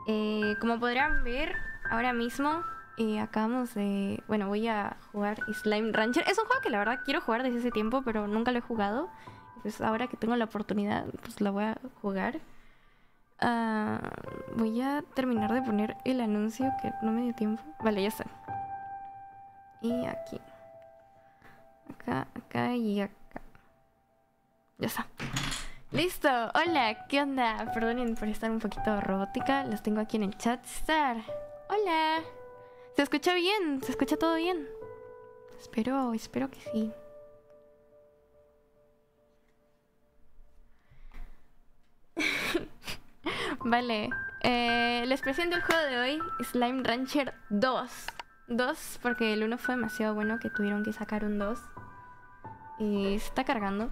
Como podrán ver, ahora mismo acabamos de... Bueno, voy a jugar Slime Rancher. Es un juego que la verdad quiero jugar desde ese tiempo, pero nunca lo he jugado. Pues ahora que tengo la oportunidad, pues la voy a jugar. Voy a terminar de poner el anuncio que no me dio tiempo. Vale, ya está. Y aquí. Acá, acá y acá. Ya está. ¡Listo! Hola, ¿qué onda? Perdonen por estar un poquito robótica. Los tengo aquí en el chat. Star. Hola. ¿Se escucha bien? ¿Se escucha todo bien? Espero que sí. Vale. Les presento el juego de hoy. Slime Rancher 2. 2 porque el 1 fue demasiado bueno que tuvieron que sacar un 2. Y se está cargando.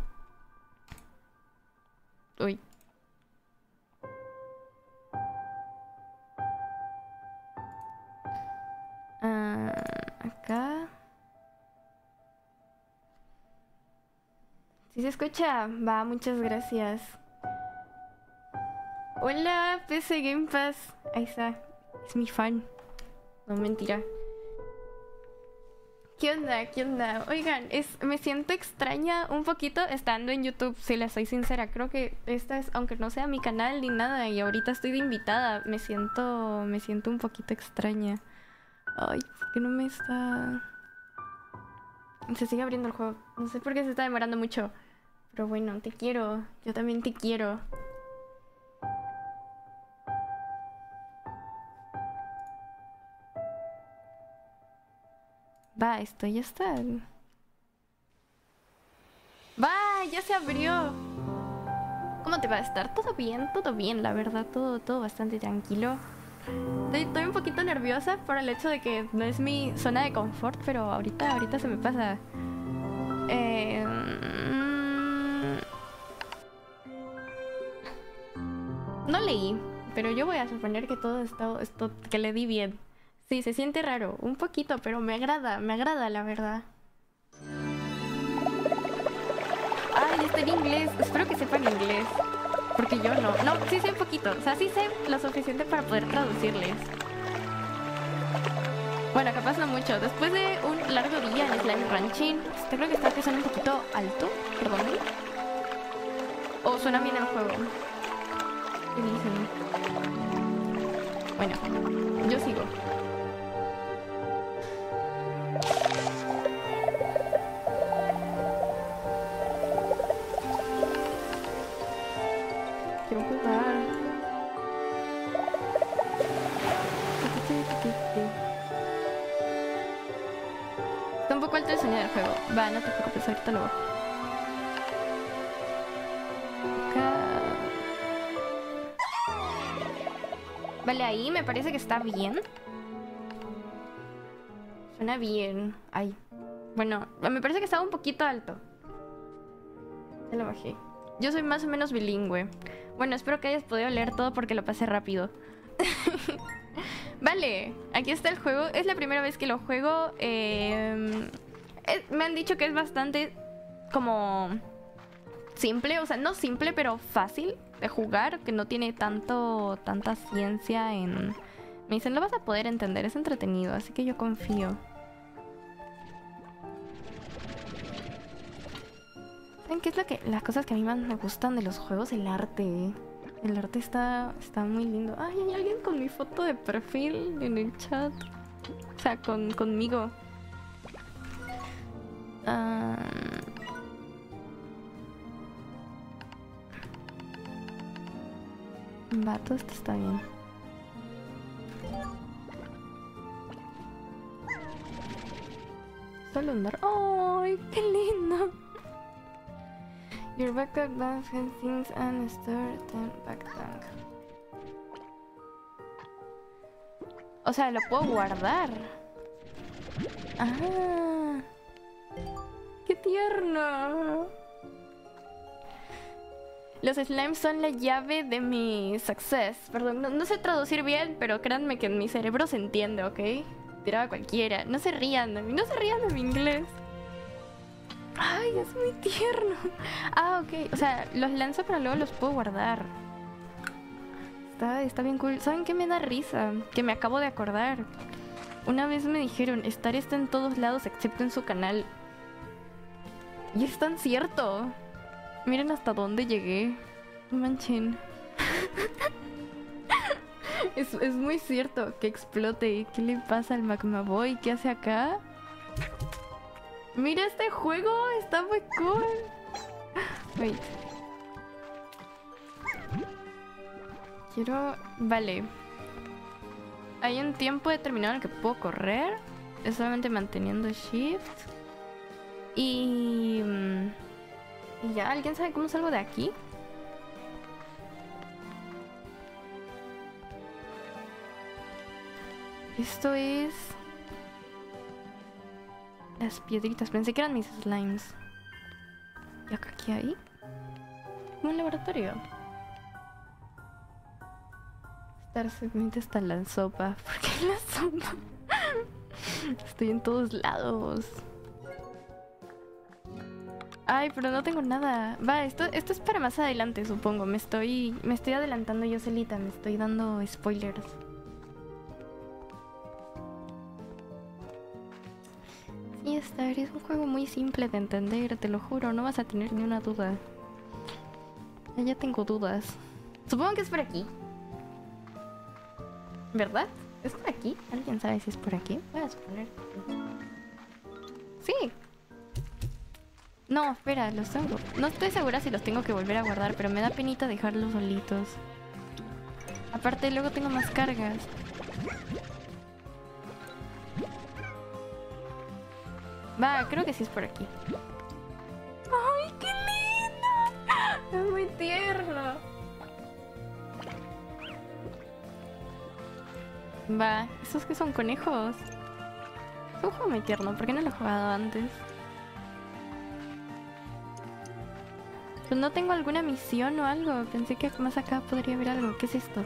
Uy. Acá. ¿Sí se escucha? Va, muchas gracias. Hola, PC Game Pass. Ahí está. Es mi fan. No, mentira. ¿Qué onda? ¿Qué onda? Oigan, me siento extraña un poquito estando en YouTube, si les soy sincera. Creo que esta es, aunque no sea mi canal ni nada, y ahorita estoy de invitada, me siento un poquito extraña. Ay, ¿por qué no me está...? Se sigue abriendo el juego. No sé por qué se está demorando mucho. Pero bueno, te quiero. Yo también te quiero. Va, esto ya está. Va, ya se abrió. ¿Cómo te va a estar? Todo bien, la verdad, todo bastante tranquilo. Estoy un poquito nerviosa por el hecho de que no es mi zona de confort, pero ahorita se me pasa. No leí, pero yo voy a suponer que todo esto que le di bien. Sí, se siente raro, un poquito, pero me agrada la verdad. Ay, está en inglés. Espero que sepan inglés. Porque yo no. No, sí sé un poquito. O sea, sí sé lo suficiente para poder traducirles. Bueno, capaz no mucho. Después de un largo día en Slime Ranching, creo que está que suena un poquito alto. Perdón. O suena bien el juego. ¿Qué dicen? Bueno, yo sigo. Quiero jugar. Está un poco alto el sonido del juego. Va, no te preocupes, ahorita lo bajo. Acá. Vale, ahí me parece que está bien. Suena bien. Ay. Bueno, me parece que estaba un poquito alto. Ya lo bajé. Yo soy más o menos bilingüe. Bueno, espero que hayas podido leer todo porque lo pasé rápido. Vale, aquí está el juego. Es la primera vez que lo juego. Me han dicho que es bastante como simple. O sea, no simple, pero fácil de jugar. Que no tiene tanta ciencia en... Me dicen, lo vas a poder entender, es entretenido. Así que yo confío. ¿Saben qué es las cosas que a mí más me gustan de los juegos? El arte. El arte está muy lindo. Ay, hay alguien con mi foto de perfil en el chat. O sea, conmigo. Va, todo esto está bien. Solo andar. ¡Ay, qué lindo! Your backpack bags and things and store them backpack. O sea, lo puedo guardar. Ah, qué tierno. Los slimes son la llave de mi success. Perdón, no sé traducir bien, pero créanme que en mi cerebro se entiende, ¿ok? Tiraba cualquiera. No se rían de mí, no se rían de mi inglés. Ay, es muy tierno. Ah, ok. O sea, los lanzo pero luego los puedo guardar. está bien cool. ¿Saben qué me da risa? Que me acabo de acordar. Una vez me dijeron, Star está en todos lados excepto en su canal. Y es tan cierto. Miren hasta dónde llegué. No manchen. Es muy cierto que explote. ¿Qué le pasa al Magma Boy? ¿Qué hace acá? Mira este juego, está muy cool. Wait. Quiero... Vale. Hay un tiempo determinado en el que puedo correr. Es solamente manteniendo shift. Y ya, ¿alguien sabe cómo salgo de aquí? Esto es... Las piedritas. Pensé que eran mis slimes. ¿Y acá qué hay? Un laboratorio. Estar seguramente hasta la sopa. ¿Por qué la sopa? Estoy en todos lados. Ay, pero no tengo nada. Va, esto es para más adelante, supongo. Me estoy adelantando yo solita. Me estoy dando spoilers. Sí, Star es un juego muy simple de entender, te lo juro. No vas a tener ni una duda. Ya tengo dudas. Supongo que es por aquí. ¿Verdad? ¿Es por aquí? ¿Alguien sabe si es por aquí? Voy a suponer. Sí. No, espera, los tengo. No estoy segura si los tengo que volver a guardar, pero me da penita dejarlos solitos. Aparte, luego tengo más cargas. Va, creo que sí es por aquí. ¡Ay, qué lindo! Es muy tierno. Va, ¿esos que son conejos? Es un juego muy tierno, ¿por qué no lo he jugado antes? Pues no tengo alguna misión o algo. Pensé que más acá podría haber algo. ¿Qué es esto?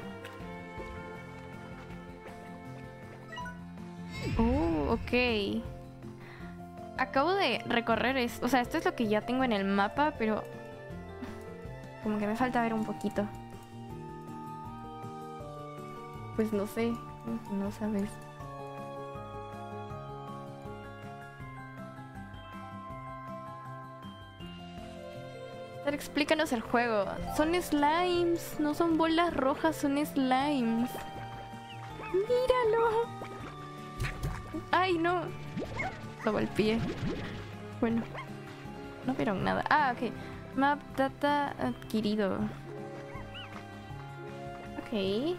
Oh, ok. Acabo de recorrer esto. O sea, esto es lo que ya tengo en el mapa, pero... como que me falta ver un poquito. Pues no sé. No sabes. Explícanos el juego. Son slimes. No son bolas rojas, son slimes. ¡Míralo! ¡Ay, no! Lo golpeé. Bueno. No vieron nada. Ah, ok. Map data adquirido. Ok.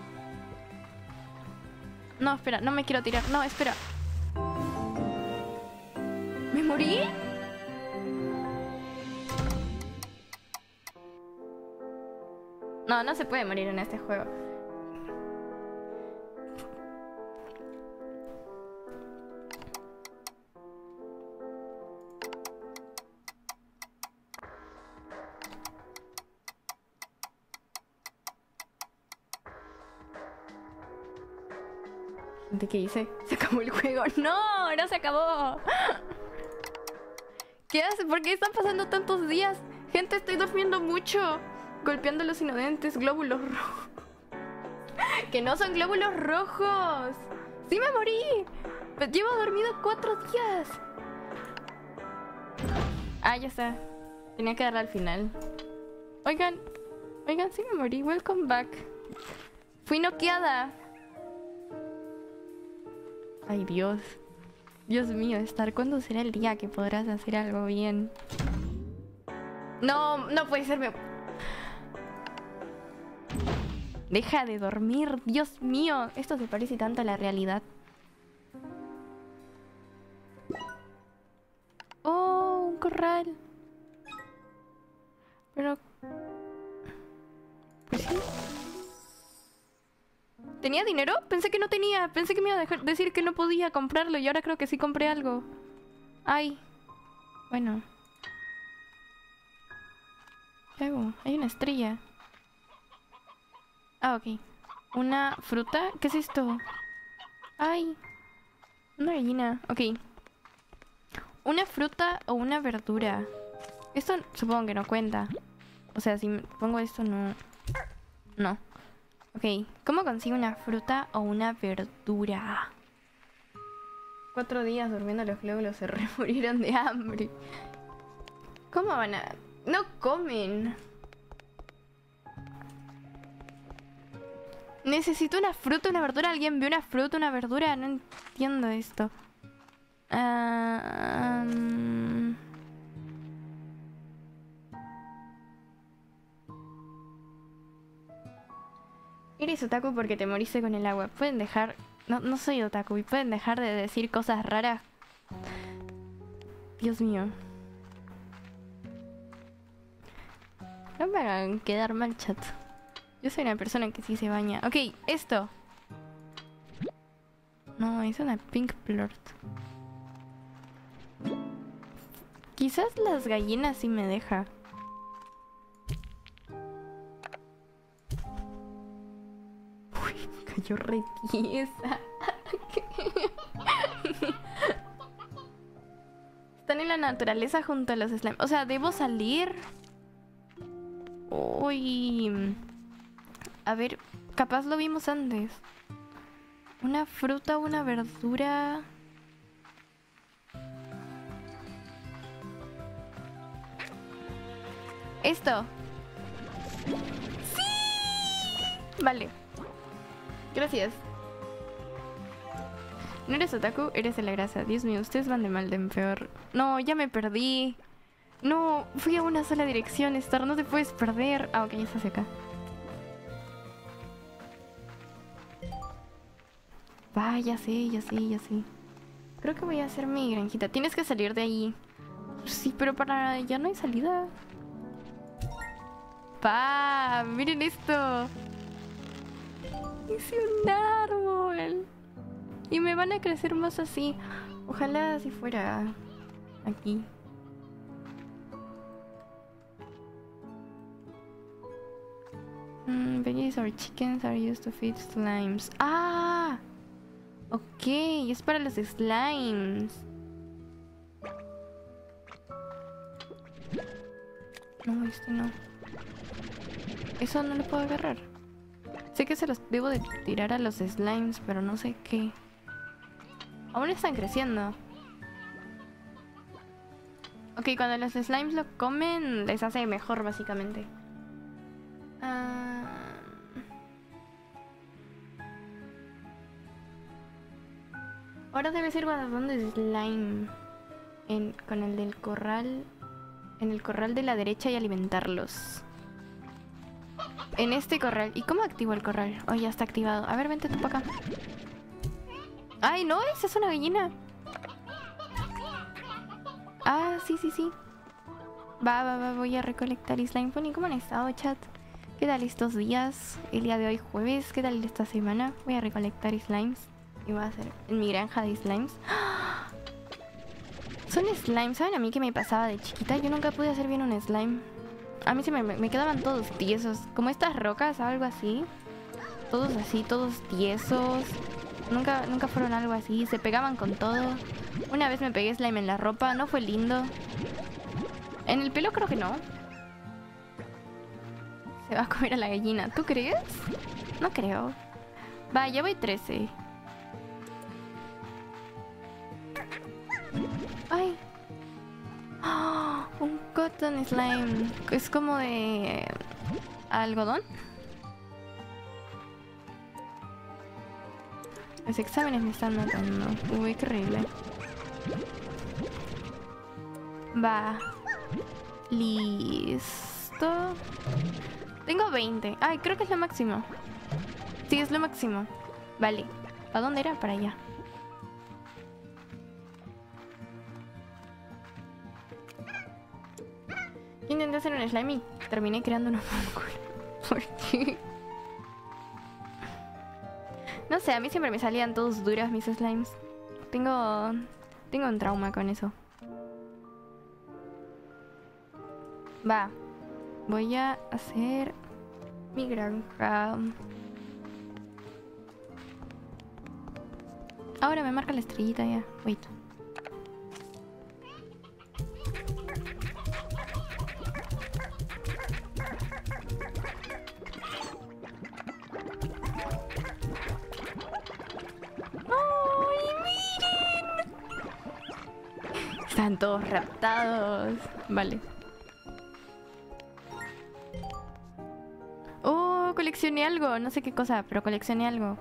No, espera. No me quiero tirar. No, espera. ¿Me morí? No, no se puede morir en este juego. ¿De qué hice? Se acabó el juego. ¡No! ¡No se acabó! ¿Qué hace? ¿Por qué están pasando tantos días? Gente, estoy durmiendo mucho. Golpeando los inodentes, glóbulos rojos. ¡Que no son glóbulos rojos! ¡Sí me morí! Pues llevo dormido 4 días. Ah, ya está. Tenía que darle al final. Oigan, sí me morí. Welcome back. Fui noqueada. Ay, Dios. Dios mío, Star, ¿cuándo será el día que podrás hacer algo bien? No, no puede ser. Deja de dormir, Dios mío. Esto se parece tanto a la realidad. Oh, un corral. Pero... pues sí. ¿Tenía dinero? Pensé que no tenía. Pensé que me iba a dejar decir que no podía comprarlo. Y ahora creo que sí compré algo. Ay. Bueno. ¿Qué hago? Hay una estrella. Ah, ok. Una fruta. ¿Qué es esto? Ay. Una gallina. Ok. Una fruta o una verdura. Esto supongo que no cuenta. O sea, si pongo esto no... no. Ok, ¿cómo consigo una fruta o una verdura? 4 días durmiendo los glóbulos se murieron de hambre. ¿Cómo van a...? ¡No comen! Necesito una fruta, una verdura. ¿Alguien ve una fruta, una verdura? No entiendo esto. Eres otaku porque te moriste con el agua. Pueden dejar... No soy otaku y pueden dejar de decir cosas raras. Dios mío. No me hagan quedar mal, chat. Yo soy una persona que sí se baña. Ok, esto. No, es una pink plort. Quizás las gallinas sí me deja. Uy, me cayó re tiesa. Están en la naturaleza junto a los slimes. O sea, ¿debo salir? Uy. A ver, capaz lo vimos antes. Una fruta, una verdura. Esto. ¡Sí! Vale. Gracias. No eres otaku, eres de la grasa. Dios mío, ustedes van de mal de en peor. No, ya me perdí. No, fui a una sola dirección, Star. No te puedes perder. Ah, ok, ya estás acá. Va, ya sé, ya sé, ya sé. Creo que voy a hacer mi granjita. Tienes que salir de ahí. Sí, pero para allá no hay salida. Pa, miren esto. Hice un árbol. Y me van a crecer más así. Ojalá si fuera aquí. Veggies or chickens are used to feed slimes. ¡Ah! Ok, es para los slimes. No, este no. Eso no lo puedo agarrar. Sé que se los debo de tirar a los slimes, pero no sé qué. Aún están creciendo. Ok, cuando los slimes lo comen, les hace mejor, básicamente. Ahora debes ir guardando de slime con el del corral. En el corral de la derecha y alimentarlos. En este corral. ¿Y cómo activo el corral? Oh, ya está activado. A ver, vente tú para acá. ¡Ay, no! ¡Esa es una gallina! Ah, sí, sí, sí. Va. Voy a recolectar slime pony. ¿Cómo han estado, chat? ¿Qué tal estos días? El día de hoy, jueves. ¿Qué tal esta semana? Voy a recolectar slimes. Y voy a hacer en mi granja de slimes. ¡Ah! Son slimes. ¿Saben a mí qué me pasaba de chiquita? Yo nunca pude hacer bien un slime. A mí se me quedaban todos tiesos. Como estas rocas, algo así. Todos así, todos tiesos. Nunca fueron algo así. Se pegaban con todo. Una vez me pegué slime en la ropa. No fue lindo. En el pelo creo que no. Se va a comer a la gallina. ¿Tú crees? No creo. Va, ya voy 13. ¡Ay! ¡Oh! Un cotton slime. Es como de... algodón. Los exámenes me están matando. Uy, qué horrible. Va. Listo. Tengo 20. Ay, creo que es lo máximo. Sí, es lo máximo. Vale. ¿Para dónde era? Para allá. Intenté hacer un slime y terminé creando un homúnculo. ¿Por qué? No sé, a mí siempre me salían todos duros mis slimes. Tengo un trauma con eso. Va. Voy a hacer mi granja. Ahora me marca la estrellita ya. Wait. Están todos raptados. Vale. Oh, coleccioné algo. No sé qué cosa, pero coleccioné algo.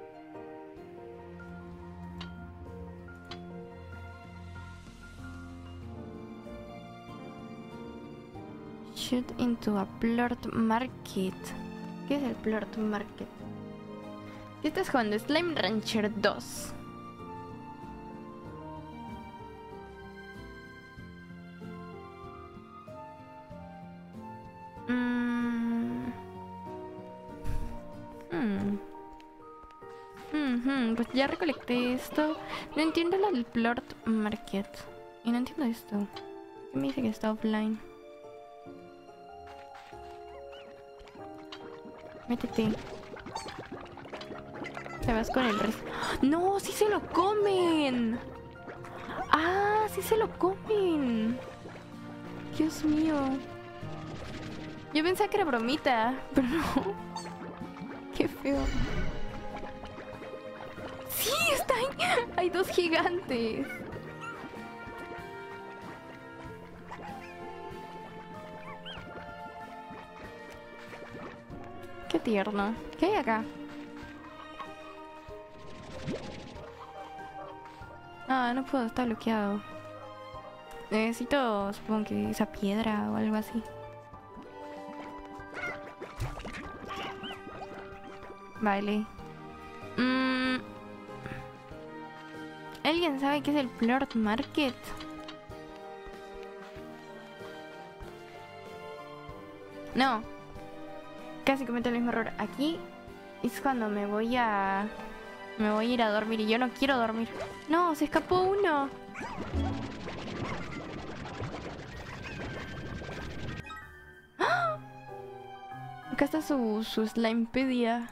Shoot into a plort market. ¿Qué es el plort market? ¿Qué estás jugando? Slime Rancher 2. Pues ya recolecté esto. No entiendo lo del plort market. Y no entiendo esto. ¿Qué me dice que está offline? Métete. Te vas con el resto. ¡No! ¡Sí se lo comen! ¡Ah! ¡Sí se lo comen! Dios mío. Yo pensaba que era bromita, pero no. Qué feo. ¡Sí! ¡Está ahí! ¡Hay dos gigantes! Qué tierno. ¿Qué hay acá? Ah, no puedo, está bloqueado. Necesito, supongo que esa piedra o algo así. Vale. ¿Alguien sabe qué es el plort market? No. Casi cometo el mismo error. Aquí es cuando me voy a ir a dormir y yo no quiero dormir. No, se escapó uno. ¡Ah! Acá está su Slimepedia.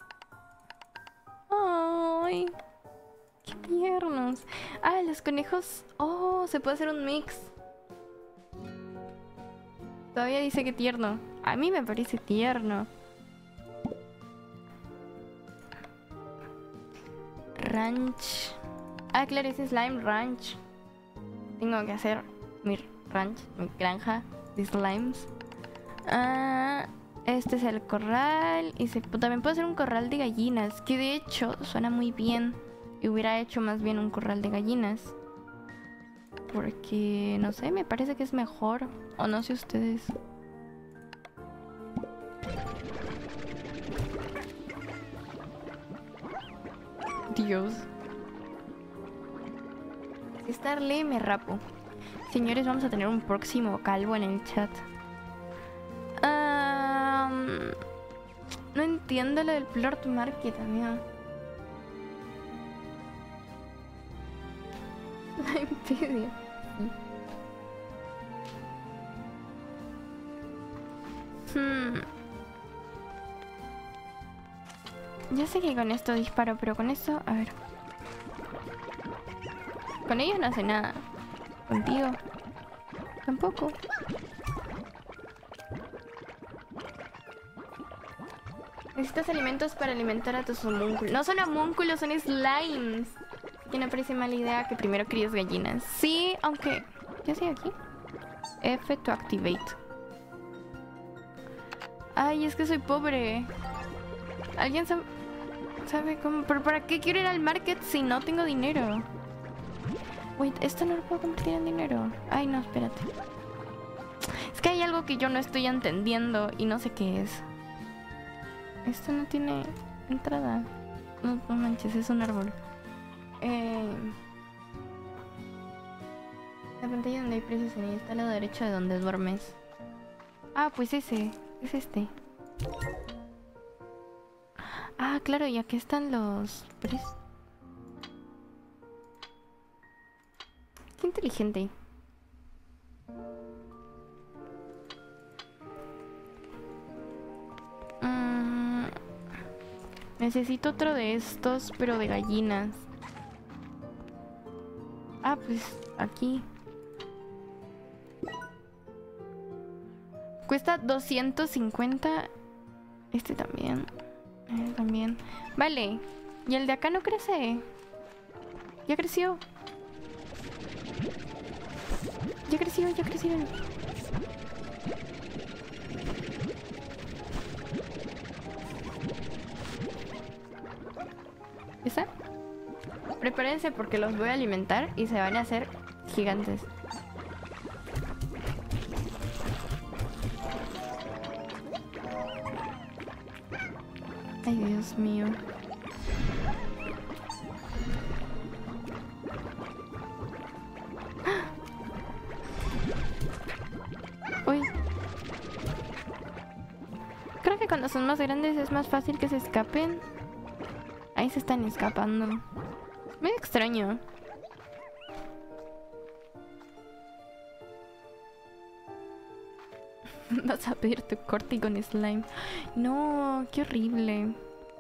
Ay, qué tiernos. Ah, los conejos. Oh, se puede hacer un mix. Todavía dice que tierno. A mí me parece tierno. Ranch. Ah, claro, es Slime Ranch. Tengo que hacer mi ranch, mi granja de slimes. Ah, este es el corral. Y también puedo hacer un corral de gallinas. Que de hecho suena muy bien. Y hubiera hecho más bien un corral de gallinas. Porque, no sé, me parece que es mejor. O no sé ustedes. Dios. Si Starly me rapo. Señores, vamos a tener un próximo calvo en el chat. No entiendo lo del plort market, amigo. La envidia. Yo sé que con esto disparo, pero con esto... A ver. Con ellos no hace nada. Contigo tampoco. Necesitas alimentos para alimentar a tus homúnculos. No son homúnculos, son slimes. Que no parece mala idea que primero críes gallinas. Sí, aunque... ¿Ya estoy aquí? F to activate. Ay, es que soy pobre. ¿Alguien sabe cómo? ¿Pero para qué quiero ir al market si no tengo dinero? Wait, esto no lo puedo convertir en dinero. Ay, no, espérate. Es que hay algo que yo no estoy entendiendo y no sé qué es. Esto no tiene entrada. No, no manches, es un árbol. La pantalla donde hay precios en ella está a la derecha de donde duermes. Ah, pues ese. Es este. Ah, claro, y aquí están los precios. Qué inteligente. Necesito otro de estos, pero de gallinas. Ah, pues aquí. Cuesta 250. Este también. También. Vale. ¿Y el de acá no crece? Ya creció. Ya crecieron, ya crecieron. ¿Esa? Prepárense porque los voy a alimentar y se van a hacer gigantes. Ay, Dios mío. Uy. Creo que cuando son más grandes es más fácil que se escapen. Ahí se están escapando. Es muy extraño. Vas a pedir tu corte con slime. No, qué horrible.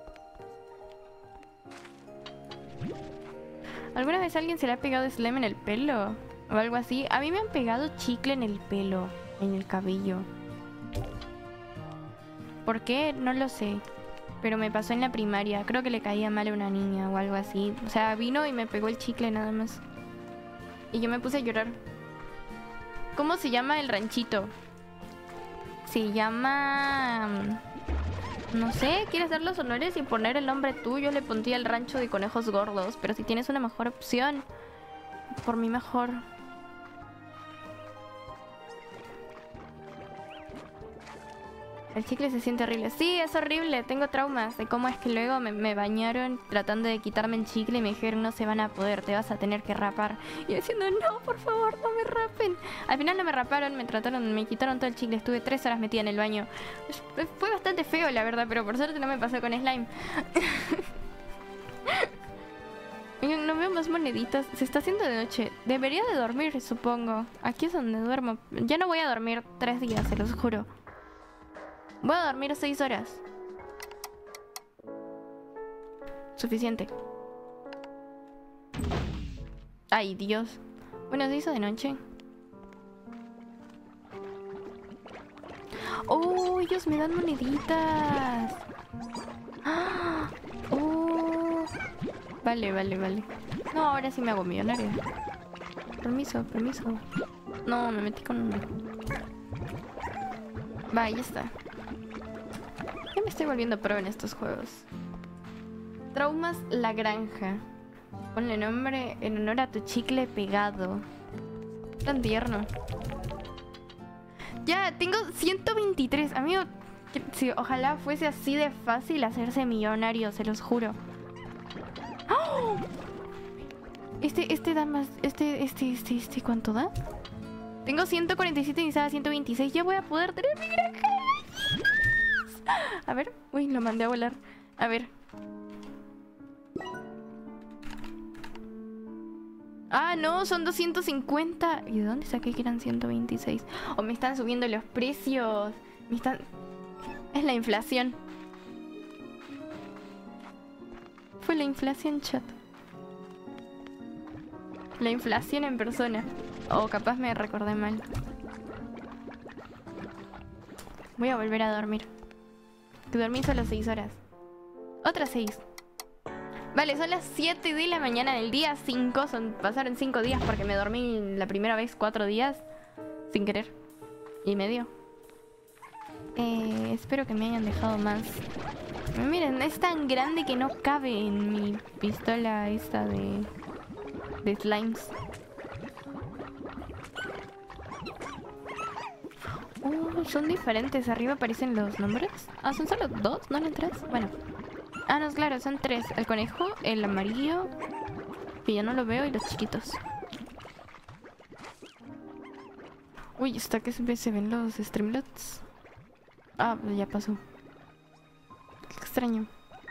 ¿Alguna vez a alguien se le ha pegado slime en el pelo? O algo así. A mí me han pegado chicle en el pelo, en el cabello. ¿Por qué? No lo sé. Pero me pasó en la primaria. Creo que le caía mal a una niña o algo así. O sea, vino y me pegó el chicle nada más. Y yo me puse a llorar. ¿Cómo se llama el ranchito? Se llama... No sé, ¿quieres dar los honores y poner el nombre tuyo? Le pondría el rancho de conejos gordos. Pero si tienes una mejor opción, por mí mejor. El chicle se siente horrible. Sí, es horrible. Tengo traumas de cómo es que luego me bañaron tratando de quitarme el chicle y me dijeron no se van a poder, te vas a tener que rapar. Y yo diciendo no, por favor, no me rapen. Al final no me raparon, me quitaron todo el chicle. Estuve 3 horas metida en el baño. Fue bastante feo, la verdad, pero por suerte no me pasó con slime. No veo más moneditas. Se está haciendo de noche. Debería de dormir, supongo. Aquí es donde duermo. Ya no voy a dormir 3 días, se los juro. Voy a dormir 6 horas. Suficiente. Ay, Dios. Bueno, se hizo de noche. Oh, ellos me dan moneditas. ¡Ah! Oh. Vale, vale, vale. No, ahora sí me hago millonaria. Permiso, permiso. No, me metí con uno. Va, ya está. Ya me estoy volviendo pro en estos juegos. Traumas La Granja. Ponle nombre en honor a tu chicle pegado. Tan tierno. Ya, tengo 123. Amigo, sí, ojalá fuese así de fácil hacerse millonario, se los juro. ¡Oh! Este da más... ¿Cuánto da? Tengo 147 y necesitaba 126. Ya voy a poder tener mi granja. A ver, uy, lo mandé a volar. A ver. Ah, no, son 250. ¿Y de dónde saqué que eran 126? O me están subiendo los precios. Me están... Es la inflación. Fue la inflación, chat. La inflación en persona. O capaz me recordé mal. Voy a volver a dormir. Que dormí solo 6 horas. Otras 6. Vale, son las 7 de la mañana del día 5. Pasaron 5 días porque me dormí la primera vez 4 días. Sin querer. Y medio. Espero que me hayan dejado más. Miren, es tan grande que no cabe en mi pistola esta de slimes. Son diferentes. Arriba aparecen los nombres. Ah, ¿son solo 2? ¿No eran 3? Bueno. Ah, no, claro, son 3. El conejo, el amarillo, que ya no lo veo, y los chiquitos. Uy, ¿está que se ven los Streamlabs? Ah, ya pasó. Qué extraño.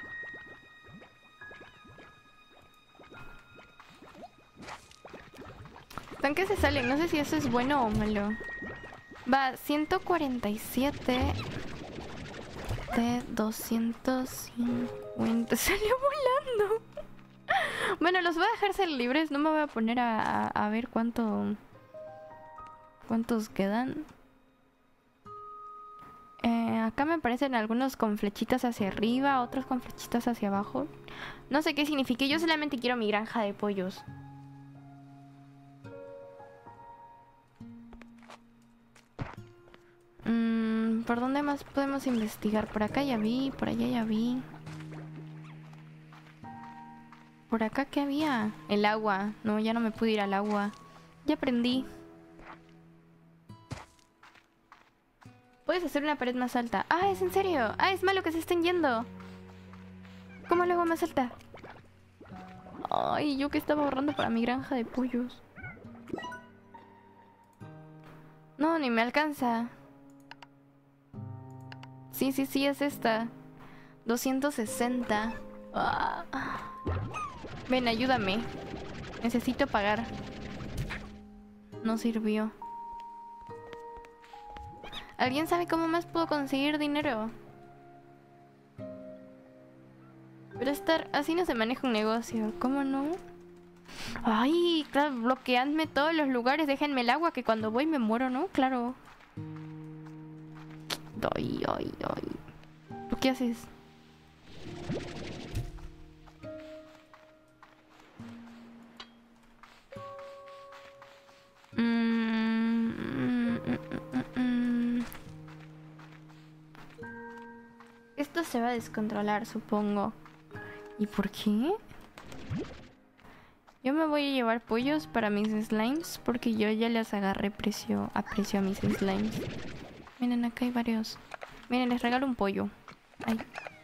Están que se salen, no sé si eso es bueno o malo. Va, 147 de 250. Salió volando. Bueno, los voy a dejar ser libres. No me voy a poner a ver cuántos quedan. Acá me aparecen algunos con flechitas hacia arriba, otros con flechitas hacia abajo. No sé qué significa. Yo solamente quiero mi granja de pollos. ¿Por dónde más podemos investigar? Por acá ya vi, por allá ya vi. ¿Por acá qué había? El agua. No, ya no me pude ir al agua. Ya aprendí. Puedes hacer una pared más alta. Ah, ¿es en serio? Ah, es malo que se estén yendo. ¿Cómo lo hago más alta? Ay, yo que estaba ahorrando para mi granja de pollos. No, ni me alcanza. Sí, sí, sí, es esta. 260. Ah. Ven, ayúdame. Necesito pagar. No sirvió. ¿Alguien sabe cómo más puedo conseguir dinero? Pero así no se maneja un negocio. ¿Cómo no? Ay, claro, bloqueadme todos los lugares. Déjenme el agua que cuando voy me muero, ¿no? Claro. Ay, ay, ay. ¿Tú qué haces? Esto se va a descontrolar, supongo. ¿Y por qué? Yo me voy a llevar pollos para mis slimes porque yo ya les agarré aprecio a mis slimes. Miren, acá hay varios. Miren, les regalo un pollo. Ay.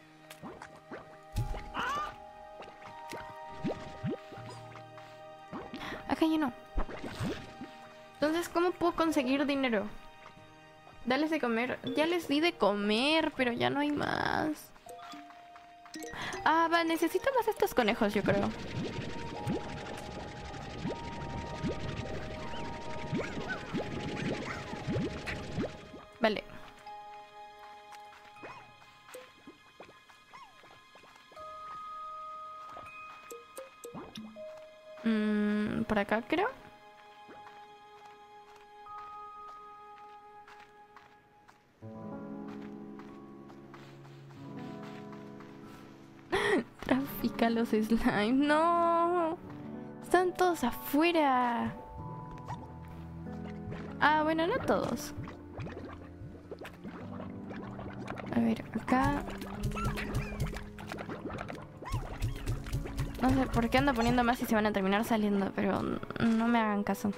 Acá hay uno. Entonces, ¿cómo puedo conseguir dinero? Dales de comer. Ya les di de comer, pero ya no hay más. Ah, va, necesito más estos conejos, yo creo. Vale. Por acá, creo. Trafica los slime. ¡No! Están todos afuera. Ah, bueno, no todos. A ver, acá. No sé por qué ando poniendo más y se van a terminar saliendo, pero no me hagan caso.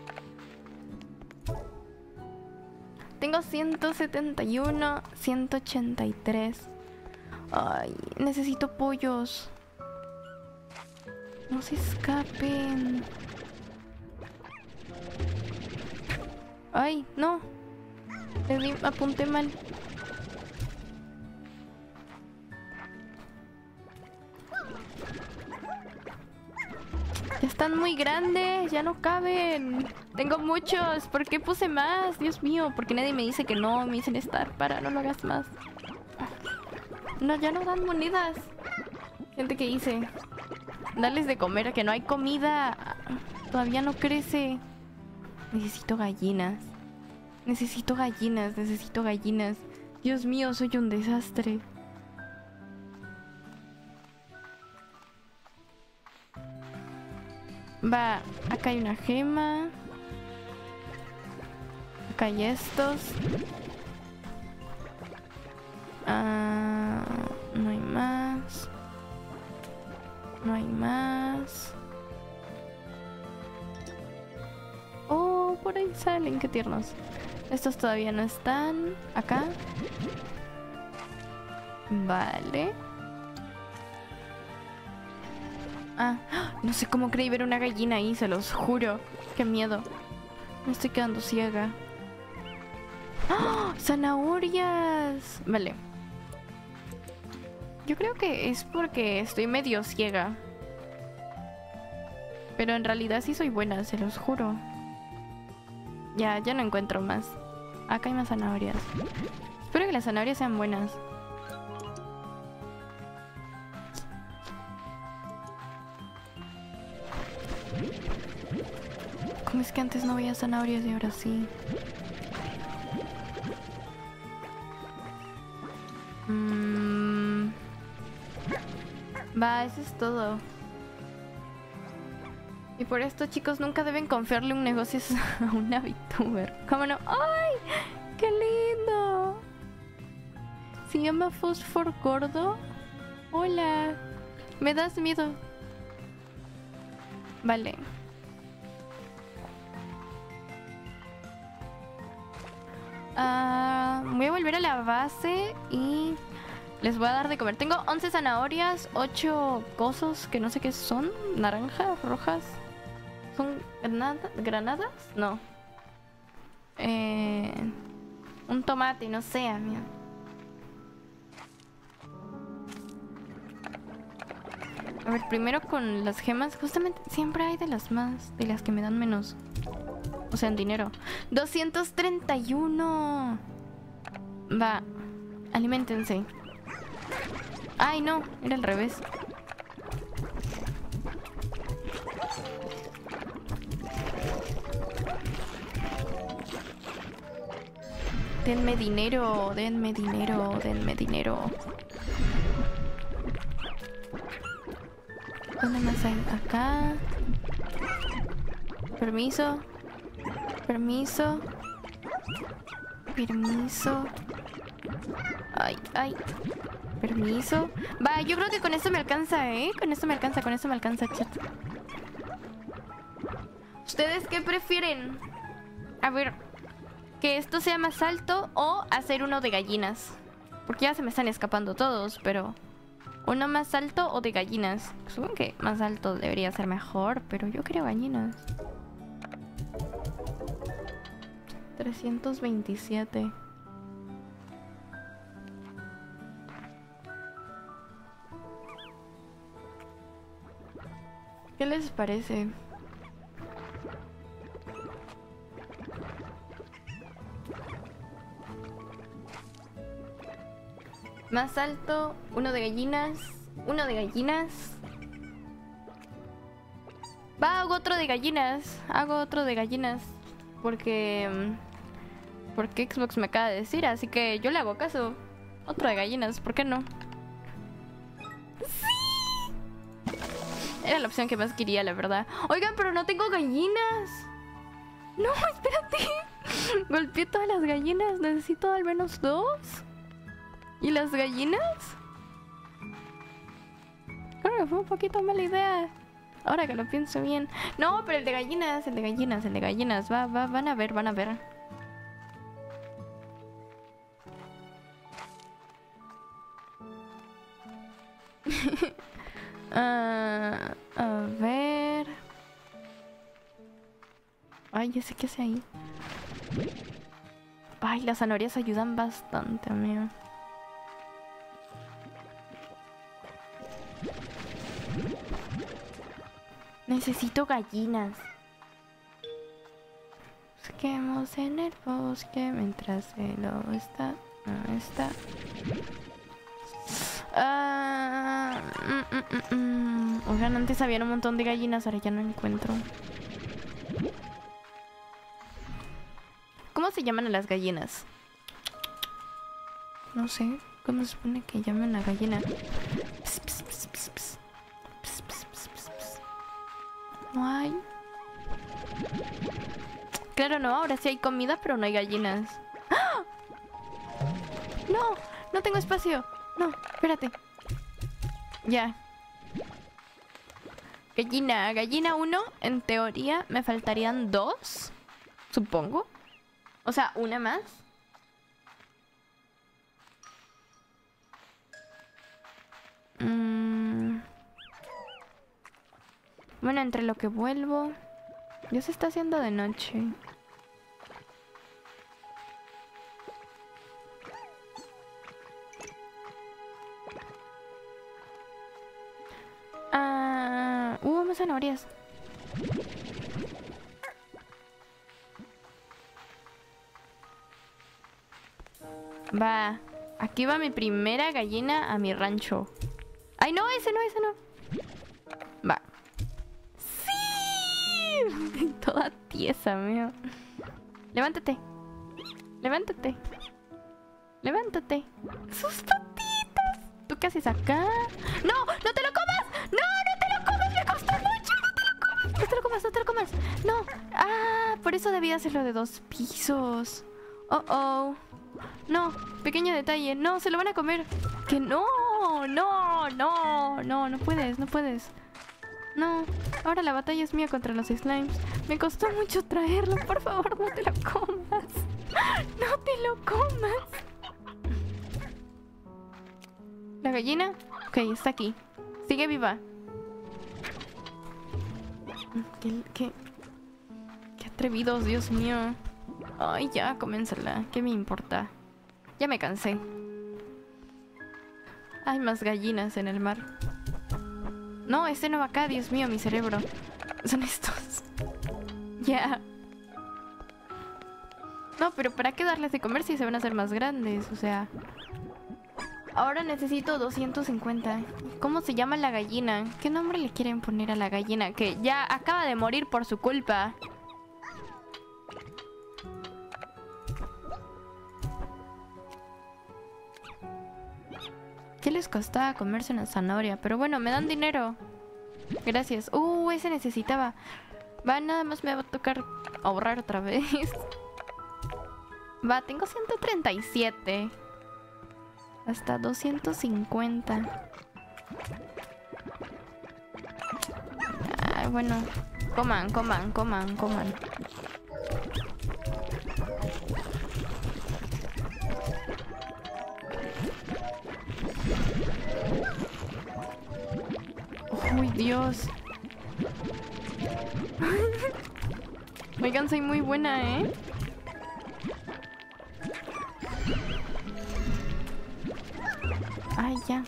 Tengo 171, 183. Ay, necesito pollos. No se escapen. Ay, no. Apunté mal. Ya están muy grandes, ya no caben. Tengo muchos. ¿Por qué puse más? Dios mío, porque nadie me dice que no. Me dicen estar para, no lo hagas más. No, ya no dan monedas. Gente, ¿qué hice? Darles de comer, que no hay comida. Todavía no crece. Necesito gallinas. Necesito gallinas, necesito gallinas. Dios mío, soy un desastre. Va, acá hay una gema. Acá hay estos. No hay más. No hay más. Oh, por ahí salen, qué tiernos. Estos todavía no están. Acá. Vale. Ah, no sé cómo creí ver una gallina ahí, se los juro. Qué miedo. Me estoy quedando ciega. ¡Oh! ¡Zanahorias! Vale. Yo creo que es porque estoy medio ciega. Pero en realidad sí soy buena, se los juro. Ya no encuentro más. Acá hay más zanahorias. Espero que las zanahorias sean buenas. ¿Cómo es que antes no veía zanahorias y ahora sí? Va, eso es todo. Y por esto, chicos, nunca deben confiarle un negocio a una VTuber. ¿Cómo no? ¡Ay! ¡Qué lindo! Se llama Fosfor Gordo. Hola. Me das miedo. Vale. Voy a volver a la base y les voy a dar de comer. Tengo 11 zanahorias, 8 cosos que no sé qué son. Naranjas, rojas. ¿Son granadas? No. Un tomate, no sé, amigo. A ver, primero con las gemas. Justamente siempre hay de las que me dan menos. O sea, en dinero. 231. Va. Aliméntense. Ay, no. Era al revés. Denme dinero. Denme dinero. Denme dinero. ¿Dónde más hay? Acá. Permiso. Permiso. Permiso. Ay, ay. Permiso. Va, yo creo que con esto me alcanza, ¿eh? Con esto me alcanza, chat. ¿Ustedes qué prefieren? A ver, que esto sea más alto o hacer uno de gallinas. Porque ya se me están escapando todos, pero... ¿Uno más alto o de gallinas? Supongo que más alto debería ser mejor, pero yo quiero gallinas. 327. ¿Qué les parece? Más alto, uno de gallinas. Uno de gallinas. Va, hago otro de gallinas. Hago otro de gallinas. Porque Xbox me acaba de decir, así que yo le hago caso. Otro de gallinas, ¿por qué no? ¡Sí! Era la opción que más quería, la verdad. Oigan, pero no tengo gallinas. No, espérate. Golpeé todas las gallinas. Necesito al menos 2. ¿Y las gallinas? Creo que fue un poquito mala idea. Ahora que lo pienso bien. No, pero el de gallinas, el de gallinas, el de gallinas. Van a ver, van a ver. A ver. Ay, ya sé qué hace ahí. Ay, las zanahorias ayudan bastante, amigo. Necesito gallinas. Busquemos en el bosque mientras el lobo está. No está. Oigan, antes había un montón de gallinas, ahora ya no encuentro. ¿Cómo se llaman a las gallinas? No sé. ¿Cómo se supone que llaman a gallina? Pss, pss, pss, pss, pss. Pss, pss, pss, pss, pss. No hay. Claro, no. Ahora sí hay comida, pero no hay gallinas. ¡Ah! No, no tengo espacio. No, espérate. Ya. Gallina 1, en teoría me faltarían 2, supongo. O sea, una más. Bueno, entre lo que vuelvo... Ya se está haciendo de noche. Más zanahorias. Va. Aquí va mi primera gallina a mi rancho. Ay, no, ese no. Va. ¡Sí! Toda tiesa, mío. Levántate. Levántate. Levántate. ¡Sus patitas! ¿Tú qué haces acá? ¡No! ¡No te lo comas! ¡No! ¡No te lo comas! ¡Me costó mucho! ¡No te lo comas! ¡No te lo comas! ¡No te lo comas! ¡No! ¡Ah! Por eso debía hacerlo de 2 pisos. Oh, oh. No, pequeño detalle. No, se lo van a comer. Que no, no, no, no, no puedes, no puedes. No, ahora la batalla es mía contra los slimes. Me costó mucho traerlo, por favor, no te lo comas. No te lo comas. ¿La gallina? Ok, está aquí. Sigue viva. ¿Qué atrevidos, Dios mío. Ay, ya, coménsela. ¿Qué me importa? Ya me cansé. Hay más gallinas en el mar. No, este no va acá, Dios mío, mi cerebro. Son estos. Ya. No, pero ¿para qué darles de comer si se van a hacer más grandes? O sea... Ahora necesito 250. ¿Cómo se llama la gallina? ¿Qué nombre le quieren poner a la gallina? Que ya acaba de morir por su culpa. ¿Qué les costaba comerse una zanahoria? Pero bueno, me dan dinero. Gracias. Ese necesitaba. Va, nada más me va a tocar ahorrar otra vez. Va, tengo 137. Hasta 250. Ay, bueno. Coman, coman, coman, coman. Uy, Dios. Oigan, soy muy buena, ¿eh? Ay, ya.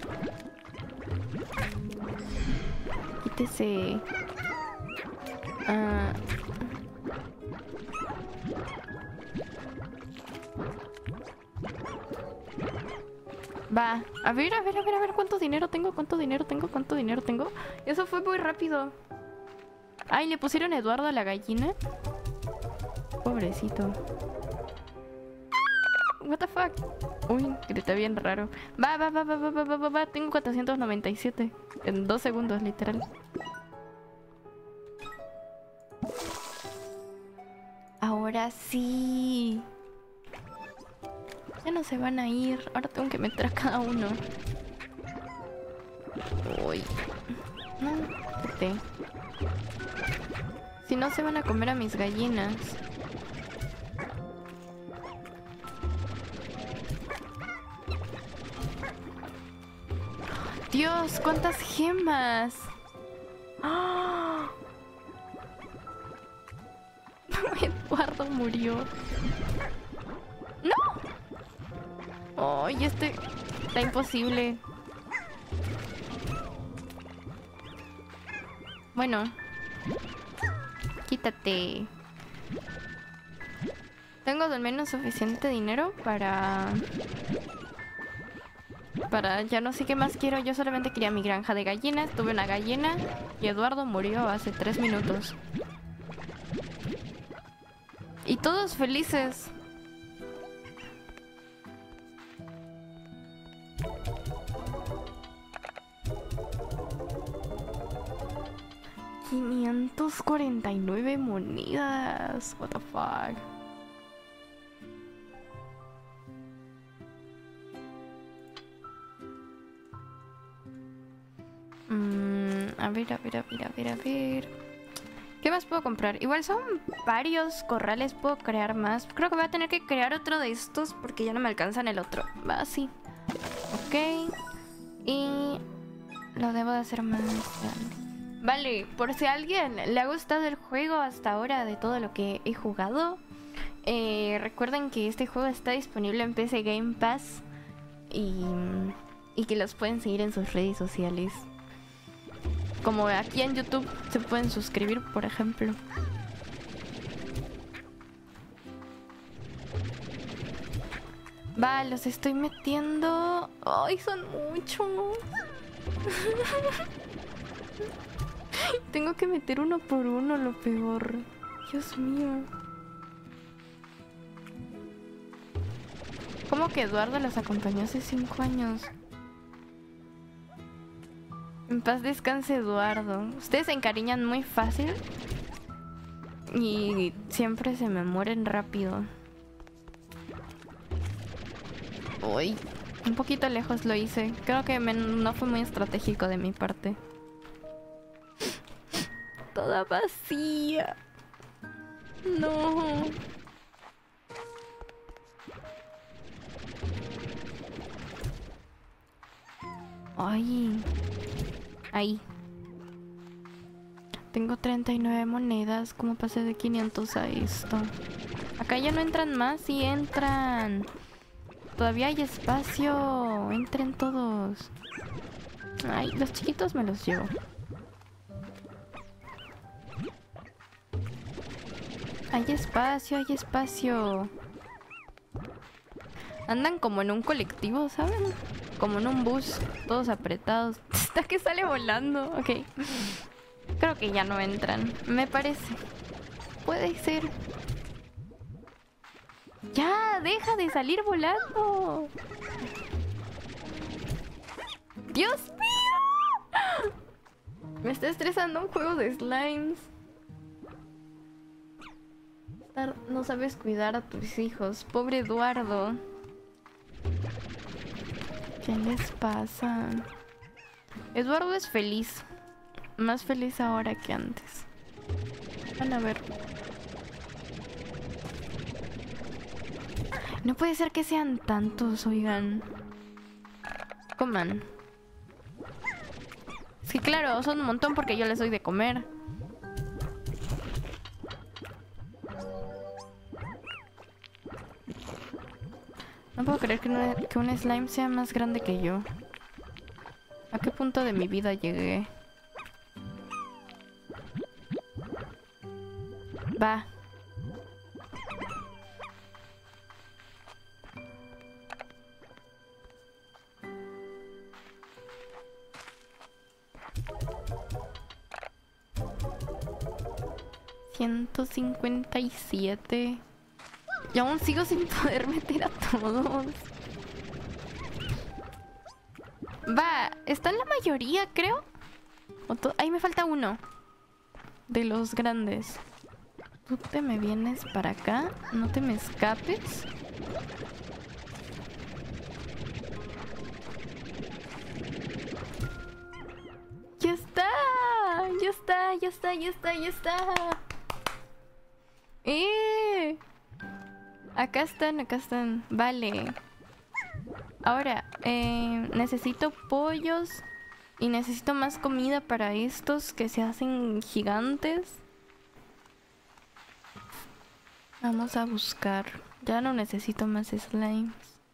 Quítese. Va. A ver, ¿cuánto dinero tengo? ¿Cuánto dinero tengo? ¿Cuánto dinero tengo? Eso fue muy rápido. Ay, ¿le pusieron Eduardo a la gallina? Pobrecito. What the fuck? Uy, grité bien raro. Va. Tengo 497. En 2 segundos, literal. Ahora sí. Ya no se van a ir. Ahora tengo que meter a cada uno. Uy. No, qué. Si no, se van a comer a mis gallinas. Dios, cuántas gemas. ¡Oh! Eduardo murió. ¡No! ¡Ay, está imposible! Bueno. Quítate. Tengo al menos suficiente dinero para ya no sé qué más quiero. Yo solamente quería mi granja de gallinas. Tuve una gallina y Eduardo murió hace 3 minutos. Y todos felices. $549 monedas. What the fuck. A ver. ¿Qué más puedo comprar? Igual son varios corrales, puedo crear más. Creo que voy a tener que crear otro de estos porque ya no me alcanzan el otro. Va así. Ok. Y lo debo de hacer más grande. Vale, por si a alguien le ha gustado el juego hasta ahora de todo lo que he jugado, recuerden que este juego está disponible en PC Game Pass y que los pueden seguir en sus redes sociales. Como aquí en YouTube se pueden suscribir, por ejemplo. Va, los estoy metiendo. ¡Ay, son muchos! Tengo que meter uno por uno, lo peor. Dios mío. ¿Cómo que Eduardo los acompañó hace 5 años? En paz descanse, Eduardo. Ustedes se encariñan muy fácil y siempre se me mueren rápido. Uy, un poquito lejos lo hice. Creo que no fue muy estratégico de mi parte. Toda vacía. No. Ay. Ahí. Tengo 39 monedas. ¿Cómo pasé de 500 a esto? Acá ya no entran más. Sí entran. Todavía hay espacio. Entren todos. Ay, los chiquitos me los llevo. Hay espacio, hay espacio. Andan como en un colectivo, ¿saben? Como en un bus, todos apretados. Hasta que sale volando. Ok. Creo que ya no entran, me parece. Puede ser. ¡Ya! ¡Deja de salir volando! ¡Dios mío! Me está estresando un juego de slimes. No sabes cuidar a tus hijos. Pobre Eduardo. ¿Qué les pasa? Eduardo es feliz. Más feliz ahora que antes. Van a ver. No puede ser que sean tantos, oigan. Coman. Sí, claro, son un montón porque yo les doy de comer. No puedo creer que un slime sea más grande que yo. ¿A qué punto de mi vida llegué? Va. $157. Y aún sigo sin poder meter a todos. Va, están la mayoría, creo. Ahí me falta uno. De los grandes. Tú te me vienes para acá. No te me escapes. ¡Ya está! ¡Ya está! ¡Ya está! ¡Ya está! ¡Ya está! Acá están, acá están. Vale. Ahora, necesito pollos. Y necesito más comida para estos que se hacen gigantes. Vamos a buscar. Ya no necesito más slimes.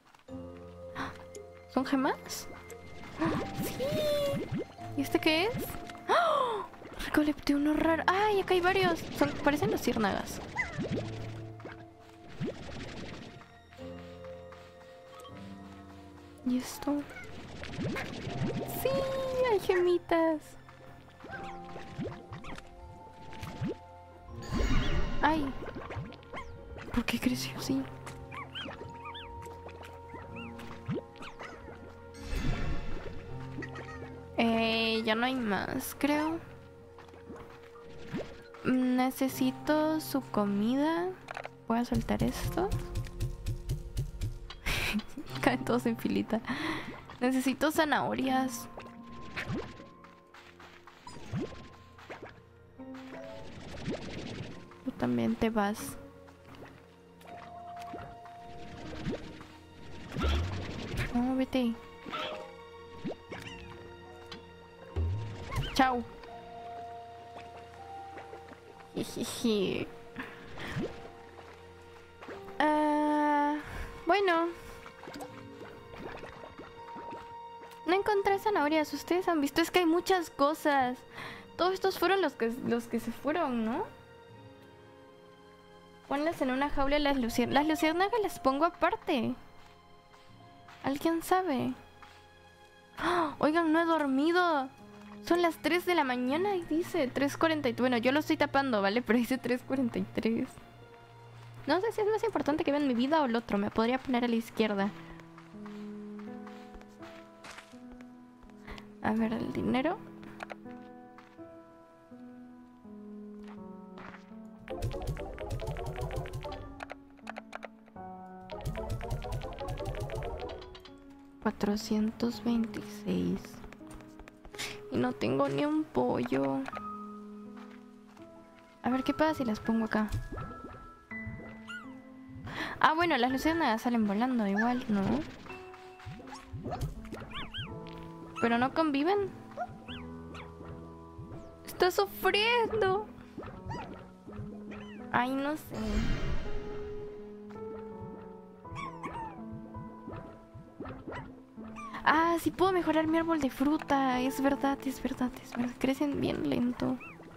¿Son gemas? ¡Sí! ¿Y este qué es? ¡Oh! Recolecté uno raro. ¡Ay! Acá hay varios. Parecen luciérnagas. ¿Y esto? ¡Sí! ¡Hay gemitas! ¡Ay! ¿Por qué creció así? Ya no hay más, creo. Necesito su comida. Voy a soltar esto. Caen todos en filita. Necesito zanahorias. Tú también te vas. No, vete. Chao. Jijiji. Bueno. No encontré zanahorias. Ustedes han visto, es que hay muchas cosas. Todos estos fueron los que se fueron, ¿no? Ponlas en una jaula las luciérnagas. Las luciérnagas las pongo aparte. ¿Alguien sabe? ¡Oh! Oigan, no he dormido. Son las 3 de la mañana y dice 3:43. Bueno, yo lo estoy tapando, ¿vale? Pero dice 3:43. No sé si es más importante que vean mi vida o el otro. Me podría poner a la izquierda. A ver, el dinero. 426. Y no tengo ni un pollo. A ver, ¿qué pasa si las pongo acá? Ah, bueno, las luciérnagas salen volando igual, ¿no? Pero no conviven. Está sufriendo. Ay, no sé. Ah, sí puedo mejorar mi árbol de fruta. Es verdad, es verdad, es verdad. Crecen bien lento.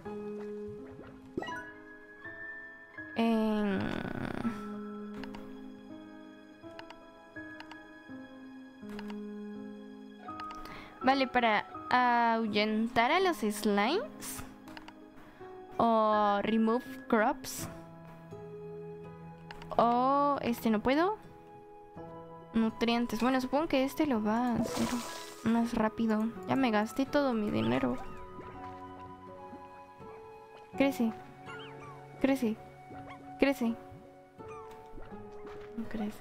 Vale, para ahuyentar a los slimes o remove crops o no puedo. Nutrientes. Bueno, supongo que este lo va a hacer más rápido. Ya me gasté todo mi dinero. Crece. Crece. Crece. No crece.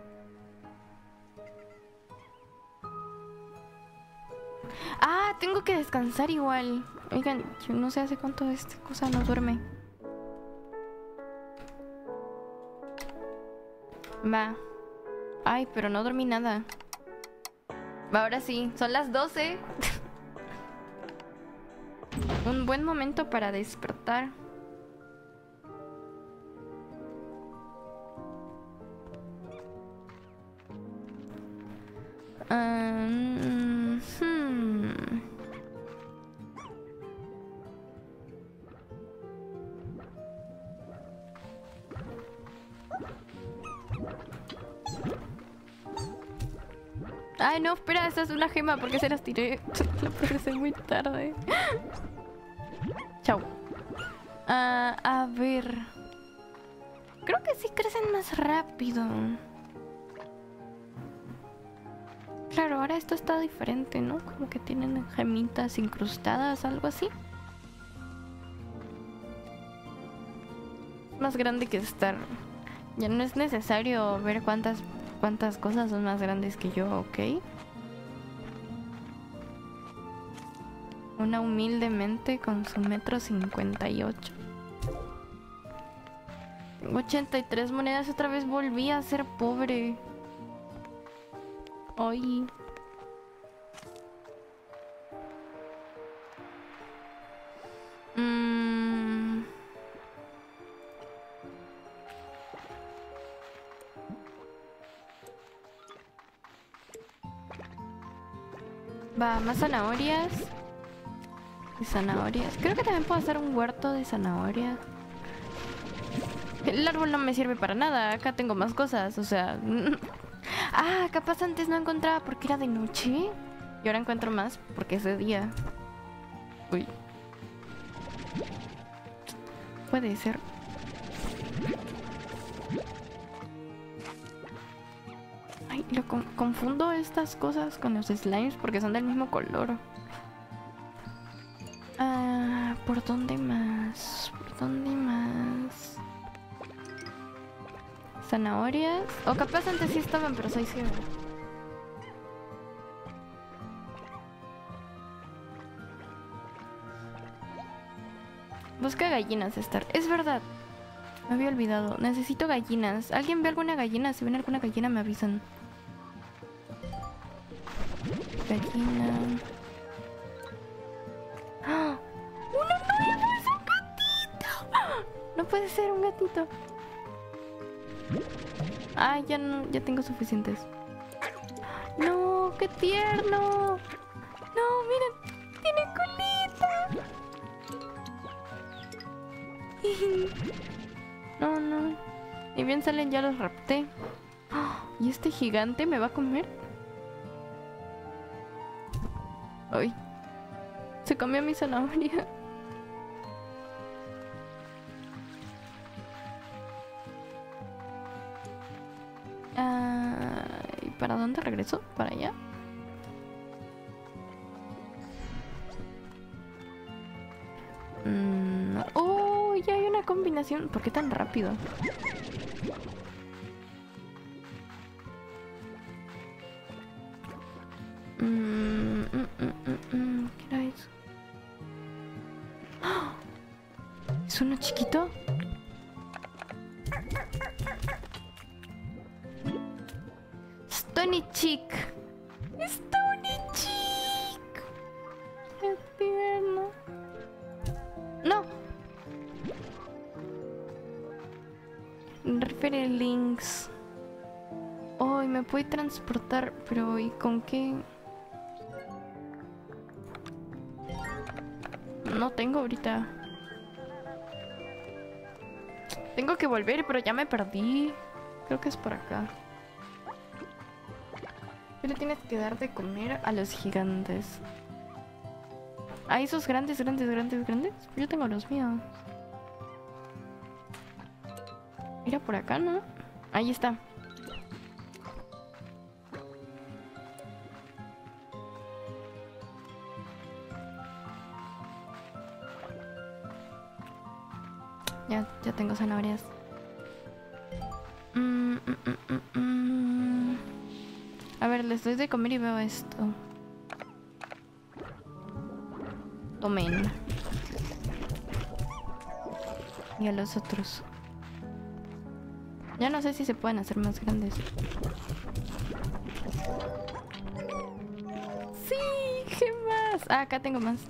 Ah, tengo que descansar igual. Oigan, yo no sé hace cuánto esta cosa no duerme. Va. Ay, pero no dormí nada. Va, ahora sí, son las 12. Un buen momento para despertar. Ay, no, espera, esa es una gema porque se las tiré. La progresé muy tarde. Chau. A ver. Creo que sí crecen más rápido. Claro, ahora esto está diferente, ¿no? Como que tienen gemitas incrustadas, algo así. Más grande que estar. Ya no es necesario ver cuántas cosas son más grandes que yo, ¿ok? Una humildemente con su 1,58 m. Tengo 83 monedas, otra vez volví a ser pobre. Ay. Va, más zanahorias. Y zanahorias. Creo que también puedo hacer un huerto de zanahorias. El árbol no me sirve para nada. Acá tengo más cosas, o sea... Ah, capaz antes no encontraba porque era de noche. Y ahora encuentro más porque es de día. Uy. Puede ser. Ay, confundo estas cosas con los slimes porque son del mismo color. Ah, ¿por dónde más? ¿Por dónde más? Zanahorias. O capaz antes sí estaban, pero soy ciego. Busca gallinas, Star. Es verdad. Me había olvidado. Necesito gallinas. ¿Alguien ve alguna gallina? Si ven alguna gallina me avisan. Gallina. ¡Ah! ¡Uno nuevo! ¡Es un gatito! ¡Ah! No puede ser un gatito. Ah, ya no, ya tengo suficientes. ¡No! ¡Qué tierno! ¡No, miren! ¡Tiene colita! No, no. Y bien salen, ya los rapté. ¿Y este gigante me va a comer? Ay. Se comió mi zanahoria. ¿Y para dónde regreso? ¿Para allá? Oh, ya hay una combinación. ¿Por qué tan rápido? ¿Qué era eso? ¡Ah! ¿Es uno chiquito? Stony Chick. Stony Chick. Qué tierno. No. Refiere links. Oh, y me puede transportar, pero ¿y con qué? No tengo ahorita. Tengo que volver, pero ya me perdí. Creo que es por acá. ¿Qué le tienes que dar de comer a los gigantes? Ah, esos grandes. Yo tengo los míos. Mira por acá, ¿no? Ahí está. Ya tengo zanahorias. A ver, les doy de comer y veo esto. Tomen. Y a los otros. Ya no sé si se pueden hacer más grandes. ¡Sí! ¿Qué más? Ah, acá tengo más.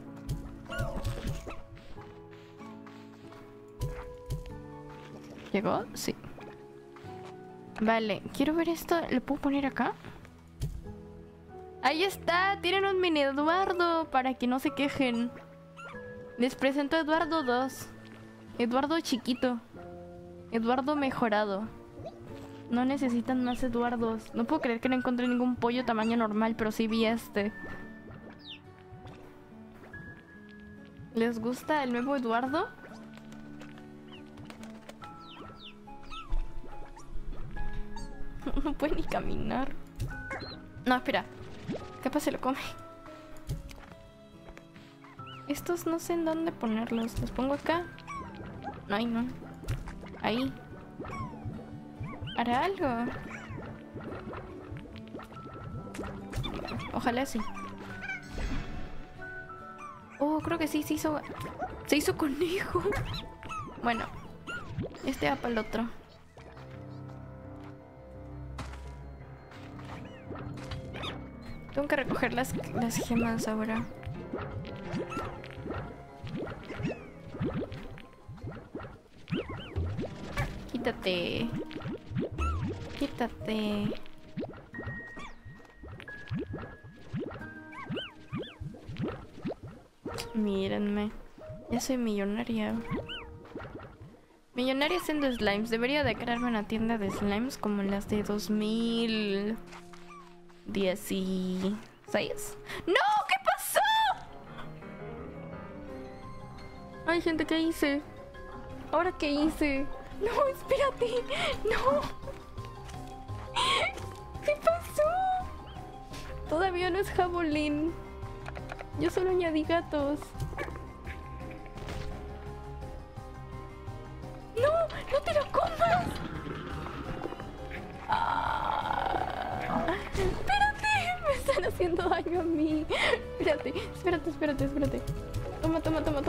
¿Llegó? Sí. Vale, quiero ver esto. ¿Lo puedo poner acá? Ahí está, tienen un mini Eduardo para que no se quejen. Les presento a Eduardo 2. Eduardo chiquito. Eduardo mejorado. No necesitan más Eduardos. No puedo creer que no encontré ningún pollo tamaño normal, pero sí vi este. ¿Les gusta el nuevo Eduardo? No puede ni caminar. No, espera. Capaz se lo come. Estos no sé en dónde ponerlos. ¿Los pongo acá? No, ahí no. Ahí. ¿Hará algo? Ojalá sí. Oh, creo que sí, se hizo... ¡Se hizo conejo! Bueno. Este va para el otro. Tengo que recoger las gemas ahora. Quítate. Quítate. Mírenme. Ya soy millonaria. Millonaria haciendo slimes. Debería de crearme una tienda de slimes como las de 2016. ¡No! ¿Qué pasó? Ay, gente, ¿qué hice? ¿Ahora qué hice? No, espérate. No. ¿Qué pasó? Todavía no es jabolín. Yo solo añadí gatos. ¡No! ¡No te lo comas! Ah, ¡espérate! Me están haciendo daño a mí. Espérate. Toma.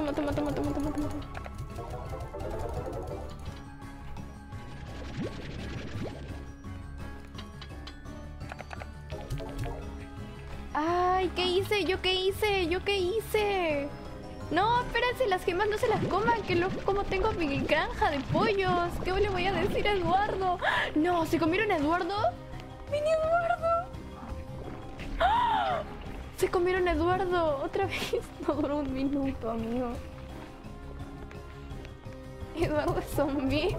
¡Ay! ¿Qué hice? ¿Yo qué hice? No, espérense, las gemas no se las coman, que luego como tengo mi granja de pollos. ¿Qué le voy a decir a Eduardo? No, ¿se comieron a Eduardo? ¡Mini Eduardo! ¡Ah! Se comieron a Eduardo, otra vez. No duró un minuto, amigo. Eduardo es zombie.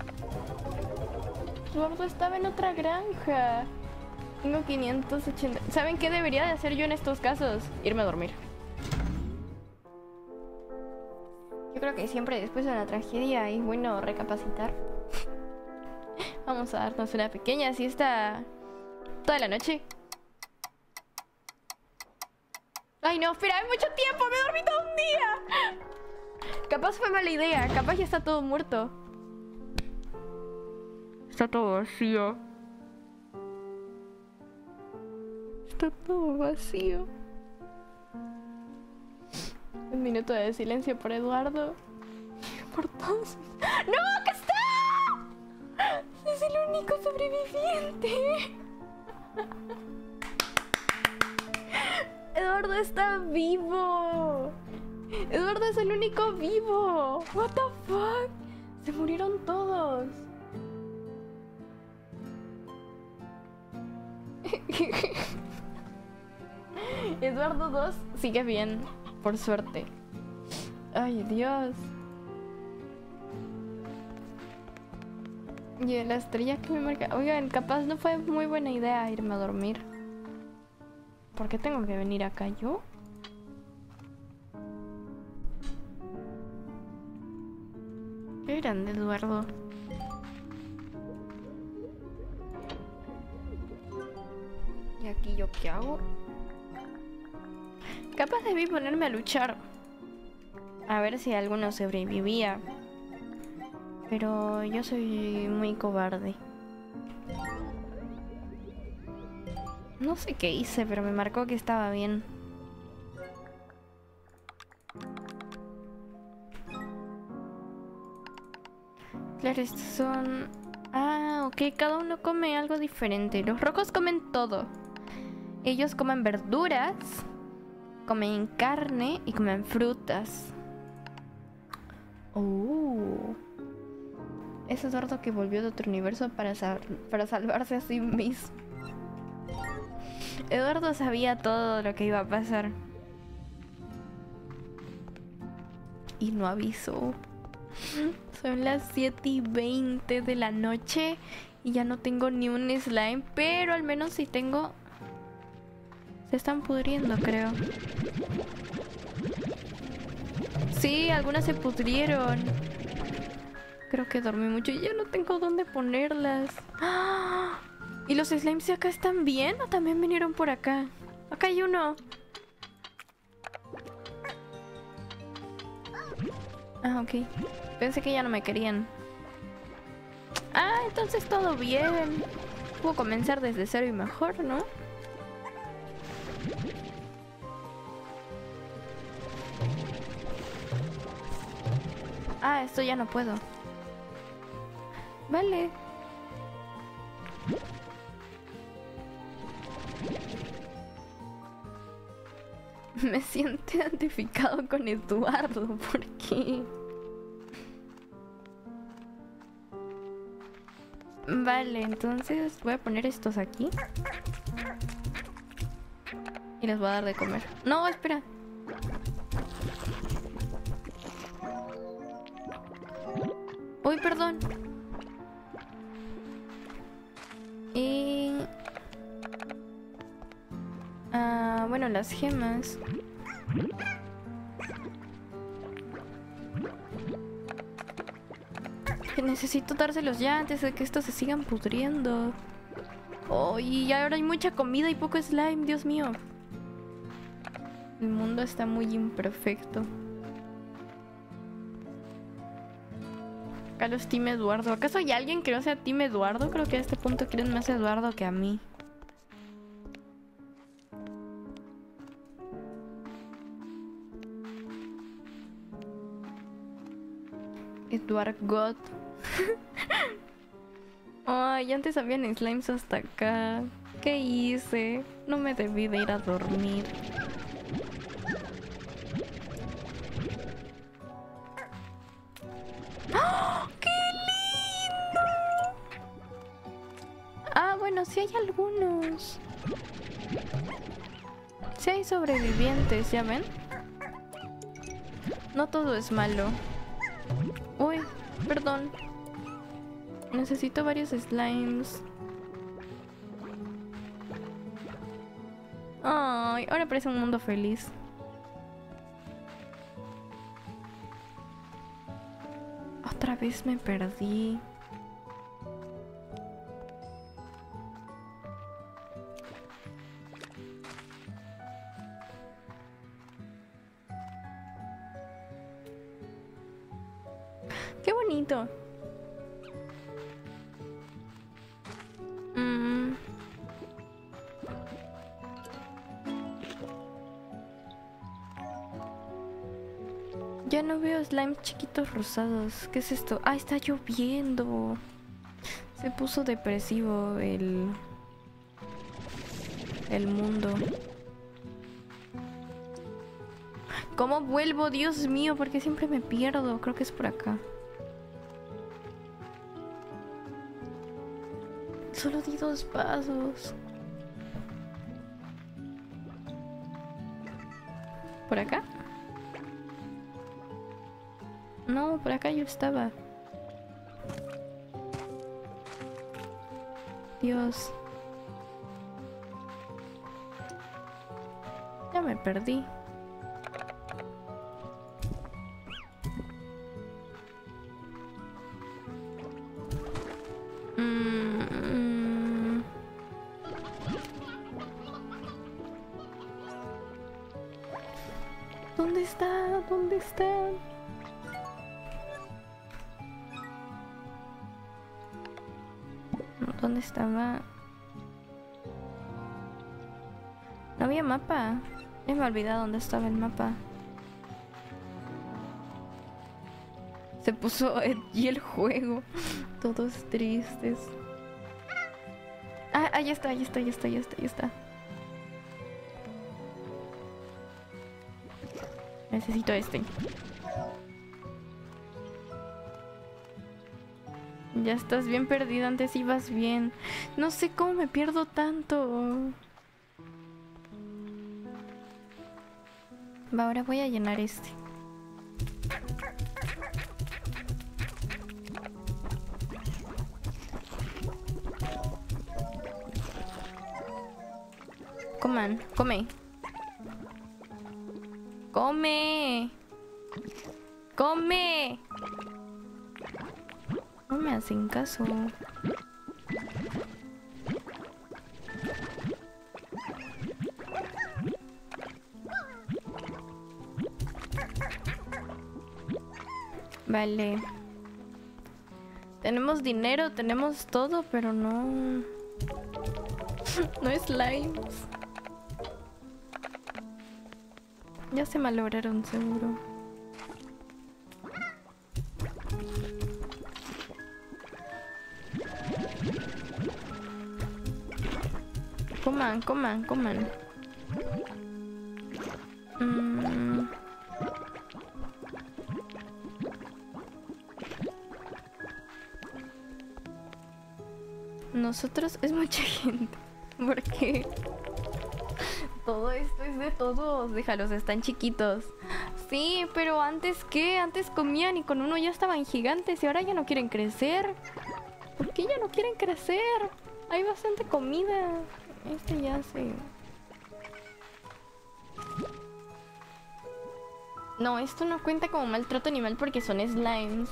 Eduardo estaba en otra granja. Tengo 580. ¿Saben qué debería de hacer yo en estos casos? Irme a dormir. Yo creo que siempre después de una tragedia es bueno recapacitar. Vamos a darnos una pequeña siesta toda la noche. Ay no, espera, hay mucho tiempo, me dormí todo un día. Capaz fue mala idea, capaz ya está todo muerto. Está todo vacío. Está todo vacío. Un minuto de silencio por Eduardo. Por todos. ¡No! ¡Acá está! Es el único sobreviviente. Eduardo está vivo. Eduardo es el único vivo. What the fuck? Se murieron todos. Eduardo 2 sigue bien, por suerte. Ay, Dios. Y la estrella que me marca. Oigan, capaz no fue muy buena idea irme a dormir. ¿Por qué tengo que venir acá yo? Qué grande, Eduardo. ¿Y aquí yo qué hago? Capaz debí ponerme a luchar. A ver si alguno sobrevivía. Pero yo soy muy cobarde. No sé qué hice, pero me marcó que estaba bien. Claro, estos son... Ah, ok, cada uno come algo diferente. Los rojos comen todo. Ellos comen verduras, comen carne y comen frutas. Oh. Es Eduardo que volvió de otro universo para salvarse a sí mismo. Eduardo sabía todo lo que iba a pasar. Y no avisó. Son las 7:20 de la noche y ya no tengo ni un slime, pero al menos sí tengo... Se están pudriendo, creo. Sí, algunas se pudrieron. Creo que dormí mucho y ya no tengo dónde ponerlas. ¡Ah! ¿Y los slimes de acá están bien o también vinieron por acá? Acá hay uno. Ah, ok. Pensé que ya no me querían. Ah, entonces todo bien. Puedo comenzar desde cero y mejor, ¿no? Ah, esto ya no puedo. Vale. Me siento identificado con Eduardo. ¿Por qué? Vale, entonces voy a poner estos aquí. Y les voy a dar de comer. No, espera. Uy, perdón. Y... bueno, las gemas. Necesito dárselos ya antes de que estos se sigan pudriendo. Oh, y ahora hay mucha comida y poco slime, Dios mío. El mundo está muy imperfecto. Acá los Team Eduardo. ¿Acaso hay alguien que no sea Team Eduardo? Creo que a este punto quieren más a Eduardo que a mí. Edward God. Ay, antes habían slimes hasta acá. ¿Qué hice? No me debí de ir a dormir. ¡Oh, ¡qué lindo! Ah, bueno, sí hay algunos. Sí hay sobrevivientes, ¿ya ven? No todo es malo. Uy, perdón. Necesito varios slimes. Ay, ahora parece un mundo feliz. Otra vez me perdí. ¡Qué bonito! Ya no veo slimes chiquitos rosados. ¿Qué es esto? Ah, está lloviendo. Se puso depresivo el mundo. ¿Cómo vuelvo? Dios mío, porque siempre me pierdo. Creo que es por acá. Solo di 2 pasos. ¿Por acá? No, por acá yo estaba. Dios. Ya me perdí. ¿Dónde está? ¿Dónde está? ¿Dónde estaba? No había mapa. Ya me olvidé dónde estaba el mapa. Se puso y el juego. Todos tristes. Ah, ahí está, ahí está, ahí está, ahí está, ahí está. Necesito este. Ya estás bien perdida, antes ibas bien. No sé cómo me pierdo tanto. Va, ahora voy a llenar este. Coman, come. Come. Come. No me hacen caso. Vale. Tenemos dinero, tenemos todo, pero no... no slimes. Ya se malograron seguro. Coman, coman, coman. Nosotros es mucha gente. Porque todo esto es de todos. Déjalos, están chiquitos. Sí, pero antes ¿qué? Antes comían y con uno ya estaban gigantes y ahora ya no quieren crecer. ¿Por qué ya no quieren crecer? Hay bastante comida. Este ya se... No, esto no cuenta como maltrato animal porque son slimes.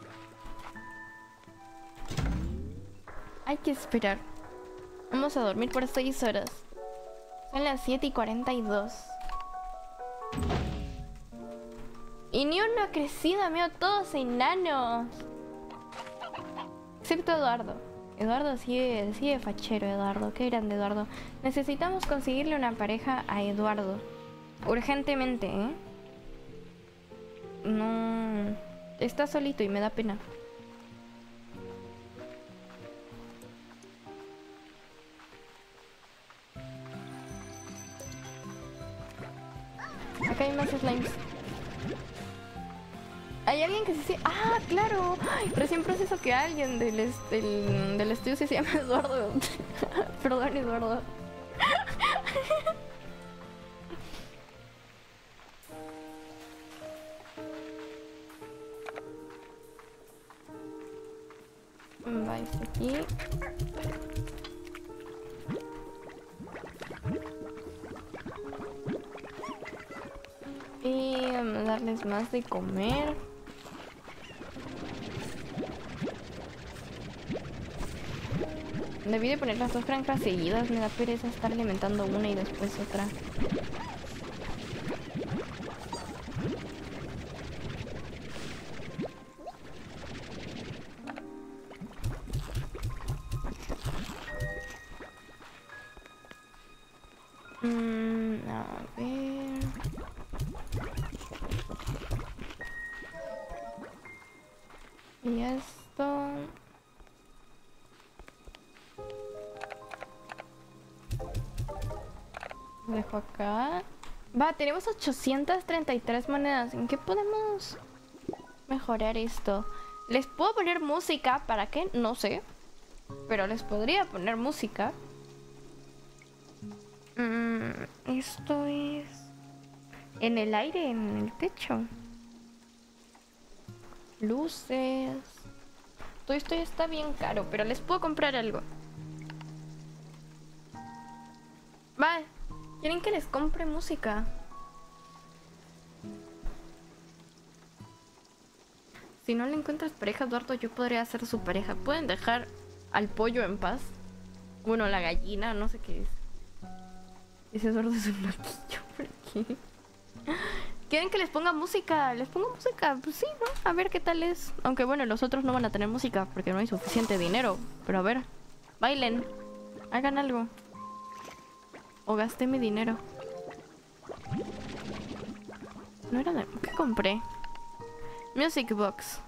Hay que esperar. Vamos a dormir por 6 horas. Son las 7:42. Y ni uno ha crecido, amigo. Todos enanos. Excepto Eduardo. Eduardo sigue fachero, Eduardo. Qué grande, Eduardo. Necesitamos conseguirle una pareja a Eduardo. Urgentemente, ¿eh? No... Está solito y me da pena. Acá hay más slimes. Hay alguien que se... ¡Ah, claro! ¡Ay! Recién proceso que alguien del estudio se llama Eduardo. Perdón, Eduardo. Va, este aquí. Y vamos a darles más de comer. Debí de poner las 2 granjas seguidas. Me da pereza estar alimentando una y después otra. A ver... Y esto... Lo dejo acá. Va, tenemos 833 monedas. ¿En qué podemos mejorar esto? ¿Les puedo poner música? ¿Para qué? No sé. Pero les podría poner música. Esto es... en el aire, en el techo. Luces. Todo esto ya está bien caro, pero les puedo comprar algo. Va, ¿quieren que les compre música? Si no le encuentras pareja, Eduardo, yo podría ser su pareja. ¿Pueden dejar al pollo en paz? Bueno, la gallina, no sé qué es. Ese Eduardo es un loquillo, ¿por qué? ¿Quieren que les ponga música? ¿Les pongo música? Pues sí, ¿no? A ver qué tal es. Aunque bueno, los otros no van a tener música porque no hay suficiente dinero. Pero a ver, bailen. Hagan algo. O gasté mi dinero. No era de... ¿Qué compré? Music Box.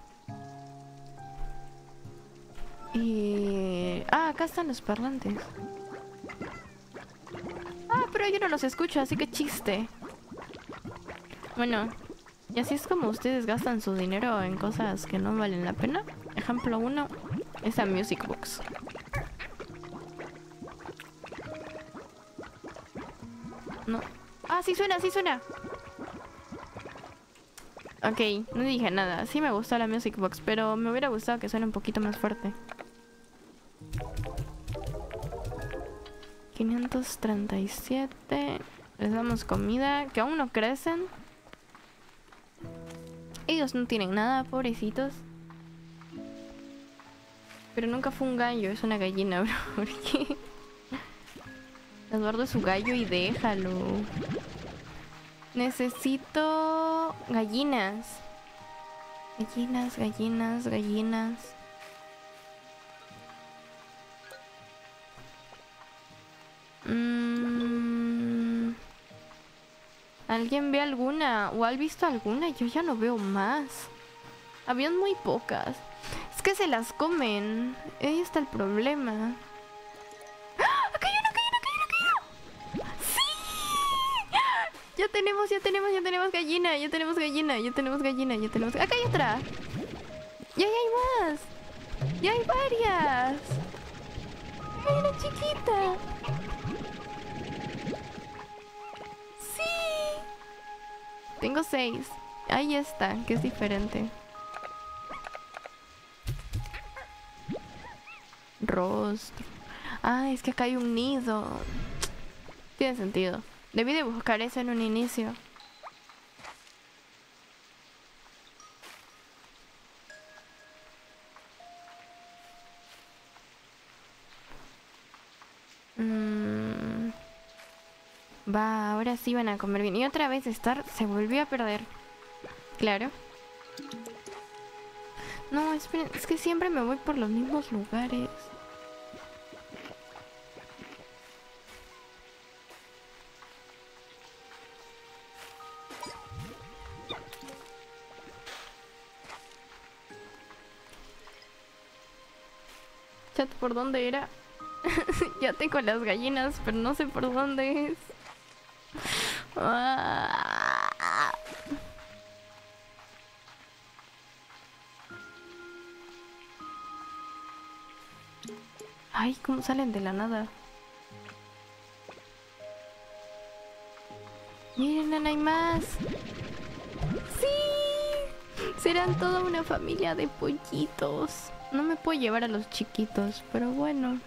Y... ah, acá están los parlantes. Ah, pero yo no los escucho, así que chiste. Bueno, y así es como ustedes gastan su dinero en cosas que no valen la pena. Ejemplo 1, esa Music Box. No. Ah, sí suena, sí suena. Ok, no dije nada. Sí me gustó la Music Box, pero me hubiera gustado que suene un poquito más fuerte. 537. Les damos comida, que aún no crecen. Ellos no tienen nada, pobrecitos. Pero nunca fue un gallo, es una gallina, bro. ¿Por qué? Eduardo es su gallo y déjalo. Necesito gallinas. Gallinas, gallinas, gallinas. ¿Alguien ve alguna? ¿O ha visto alguna? Yo ya no veo más. Habían muy pocas. Es que se las comen. Ahí está el problema. ¡Ah! ¡Acá hay una, acá hay una, acá hay una, acá hay una! ¡Sí! Ya tenemos gallina, ya tenemos gallina, ya tenemos gallina, ya tenemos... ¡Acá hay otra! ¡Ya hay más! ¡Ya hay varias! ¡Hay una chiquita! ¡Sí! Tengo 6. Ahí está, que es diferente. Rostro. Ah, es que acá hay un nido. Tiene sentido. Debí de buscar eso en un inicio. Va, ahora sí van a comer bien. Y otra vez Star se volvió a perder. Claro. No, esperen, es que siempre me voy por los mismos lugares. Chat, ¿por dónde era? Ya tengo las gallinas, pero no sé por dónde es. Ay, ¿cómo salen de la nada? Miren, hay más. ¡Sí! Serán toda una familia de pollitos. No me puedo llevar a los chiquitos, pero bueno.